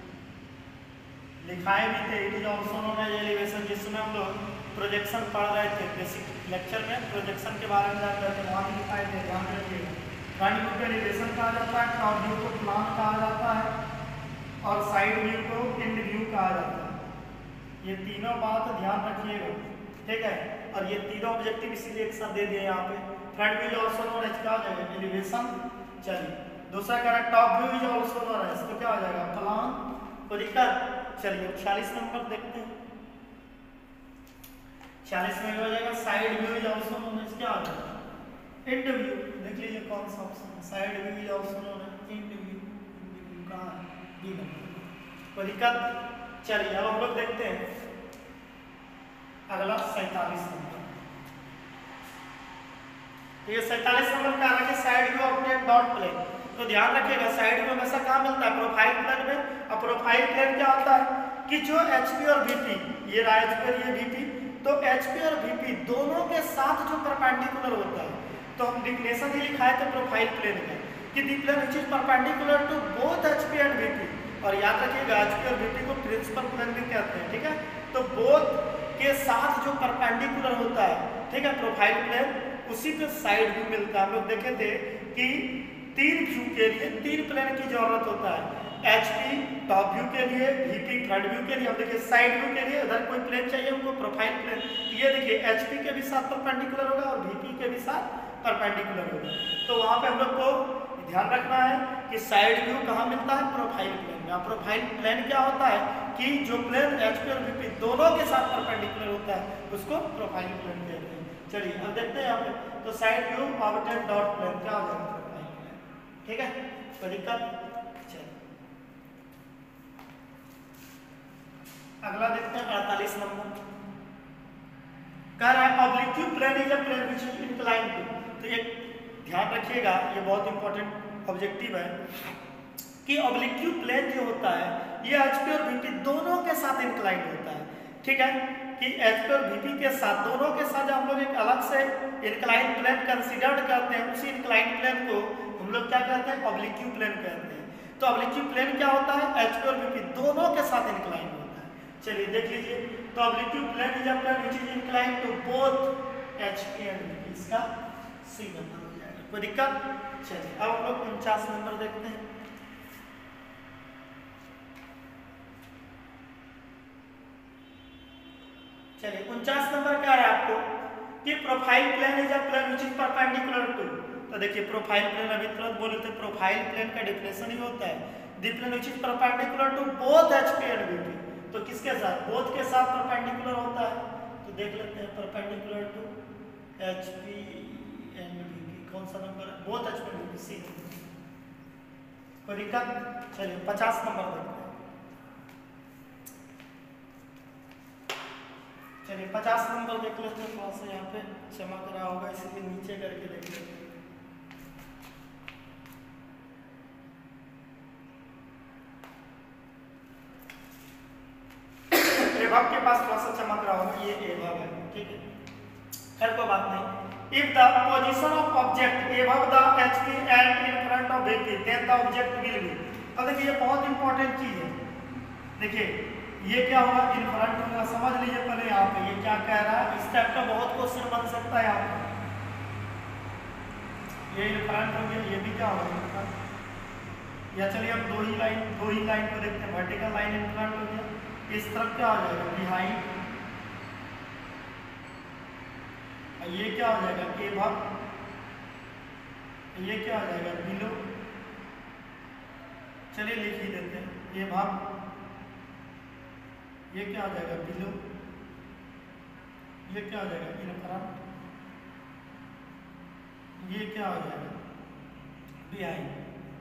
लिखाए भी थे, it is also known as elevation. जिसमें हम लोग प्रोजेक्शन पढ़ रहे थे बेसिक लेक्चर में, प्रोजेक्शन के बारे में जान रहे थे, वहाँ भी लिखाए थे, ध्यान रखिएगा। फ्रंट व्यू को एलिवेशन कहा जाता है, टॉप व्यू को प्लान कहा जाता है और साइड व्यू को इंड व्यू कहा जाता है। ये तीनों बात ध्यान रखिएगा, ठीक है। और ये तीनों ऑब्जेक्टिव इसीलिए एक साथ दे दिए यहाँ पे। Front view is also known as क्या हो जाएगा, एलिवेशन। चलिए दूसरा कह रहा है top view is also known as, तो क्या हो जाएगा, प्लान। कोई दिक्कत। चलिए छियालीस नंबर देखते हैं। छियालीस में हो जाएगा side view is also known as क्या हो जाएगा, इंड व्यू। देख लीजिए कौन सा ऑप्शन है, side view is also known as end view. End view कहाँ है, बी नंबर। कोई दिक्कत। चलिए अब हम लोग देखते हैं अगला सैंतालीस नंबर। तो ये सैंतालीस नंबर का है कि side view object dot plane. तो ध्यान रखिएगा साइड व्यू हमेशा कहाँ मिलता है, प्रोफाइल प्लेन में। और प्रोफाइल प्लेन क्या होता है कि जो एचपी और वीपी, ये रहा एचपी और ये वीपी, तो एचपी और वीपी दोनों के साथ जो परपेंडिकुलर होता है, तो हम डिफिनेशन ही लिखा है तो प्रोफाइल प्लेन का कि the plane which is perpendicular to both HP and VP. और याद रखिएगा एचपी और वीपी को प्रिंसिपल प्लेन भी कहते हैं, ठीक है। तो बोथ के साथ जो परपेंडिकुलर होता है, ठीक है, प्रोफाइल प्लेन, उसी पे साइड व्यू मिलता है। हम लोग देखे थे कि तीन व्यू के लिए तीन प्लेन की जरूरत होता है, एचपी टॉप व्यू के लिए, वीपी फ्रंट व्यू के लिए, अब देखिए साइड व्यू के लिए उधर कोई प्लेन चाहिए उनको प्रोफाइल प्लेन। ये देखिए एचपी के भी साथ परपेंडिकुलर होगा और वीपी के भी साथ परपेंडिकुलर होगा। तो वहां पे हम लोग को ध्यान रखना है कि साइड व्यू कहाँ मिलता है, प्रोफाइल प्लेन में। प्रोफाइल प्लेन क्या होता है कि जो प्लेन एचपी और वीपी दोनों के साथ परपेंडिकुलर होता है उसको प्रोफाइल प्लेन कहते हैं। चलिए अब देखते हैं यहाँ पे, तो side view object dot plane क्या हो जाएगा, प्रोफाइल प्लेन, ठीक है, कोई दिक्कत। अगला देखते हैं अड़तालीस नंबर, कह रहा है oblique plane is a plane which is inclined to. तो एक ध्यान रखिएगा, ये बहुत इंपॉर्टेंट ऑब्जेक्टिव है कि ऑब्लिक्यू प्लेन जो होता है ये एचपी और वीपी दोनों के साथ इंक्लाइंड होता है, ठीक है, कि एचपी और वीपी के साथ दोनों के साथ हम लोग एक अलग से इंक्लाइंड प्लेन कंसीडर्ड करते हैं, उसी इंक्लाइंड प्लेन को हम लोग क्या कहते हैं, ऑब्लिक्यू प्लेन कहते हैं। तो ऑब्लिक्यू प्लेन क्या होता है, एचपी और वीपी दोनों के साथ इंक्लाइंड होता है। चलिए देख लीजिए, तो oblique plane is a plane which is inclined to both HP and VP, इसका सी नंबर हो जाएगा, कोई दिक्कत। चलिए अब हम लोग उनचास नंबर देखते हैं। चलिए उनचास नंबर क्या है आपको कि profile plane is a plane which is perpendicular to. तो देखिए प्रोफाइल प्लेन अभी तुरंत बोले थे, प्रोफाइल प्लेन का डिफिनेशन ही होता है the plane which is perpendicular to both HP and VP. तो किसके साथ, बोथ के साथ परपेंडिकुलर होता है। तो देख लेते हैं perpendicular to HP and VP, कौन सा नंबर है, both HP and VP, C. कोई दिक्कत। चलिए पचास नंबर देखते हैं। चलिए पचास नंबर देख लेते हैं, थोड़ा सा यहाँ पे चमक रहा होगा इसलिए नीचे करके देख लेते हैं। एभव के पास थोड़ा सा चमक रहा होगा, ये एभव है, ठीक है, खैर कोई बात नहीं। If the position of object above the HP and in front of VP then the object will be. अब देखिए ये बहुत इंपॉर्टेंट चीज है, देखिए ये क्या होगा, इन फ्रंट होगा, समझ लीजिए पहले यहाँ पे ये क्या कह रहा है, इस टाइप का बहुत क्वेश्चन बन सकता है यहाँ पे। ये इन फ्रंट हो गया, ये भी क्या होगा, या चलिए अब दो ही लाइन दो ही लाइन को देखते हैं, वर्टिकल लाइन इन फ्रंट हो गया, इस तरफ क्या हो जाएगा, बिहाइंड, ये क्या हो जाएगा, एभव, ये क्या हो जाएगा, बिलो। चलिए लिख ही देते हैं, एभव, ये क्या हो जाएगा, बिलो, ये क्या हो जाएगा, इन फ्रंट, ये क्या हो जाएगा, बिहाइंड।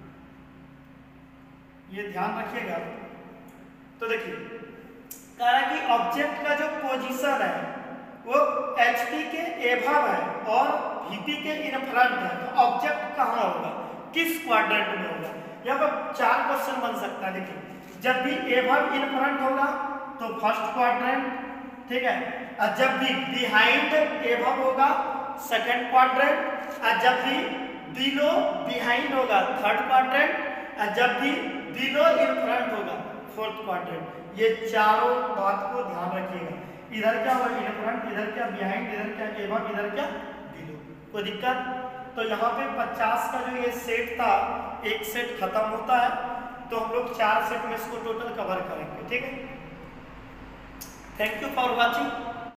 ये ध्यान रखिएगा। तो देखिए कह रहा है कि ऑब्जेक्ट का जो पोजीशन है वो एचपी के एभव है और वीपी के इन फ्रंट है, तो ऑब्जेक्ट कहाँ होगा, किस क्वाड्रेंट में होगा। यहाँ पर चार क्वेश्चन बन सकता है। देखिए जब भी एभव इन फ्रंट होगा तो फर्स्ट क्वाड्रेंट, ठीक है, और जब भी बिहाइंड एभव होगा सेकंड क्वाड्रेंट, और जब भी बिलो बिहाइंड होगा थर्ड क्वाड्रेंट, और जब भी बिलो इन फ्रंट होगा फोर्थ क्वाड्रेंट। ये चारों बात को ध्यान रखिएगा, इधर क्या होगा, इन फ्रंट, इधर क्या बिहाइंड, इधर क्या एभव, इधर क्या बिलो, कोई दिक्कत। तो यहाँ पे पचास का जो ये सेट था, एक सेट खत्म होता है, तो हम लोग चार सेट में इसको टोटल कवर करेंगे, ठीक है। Thank you for watching.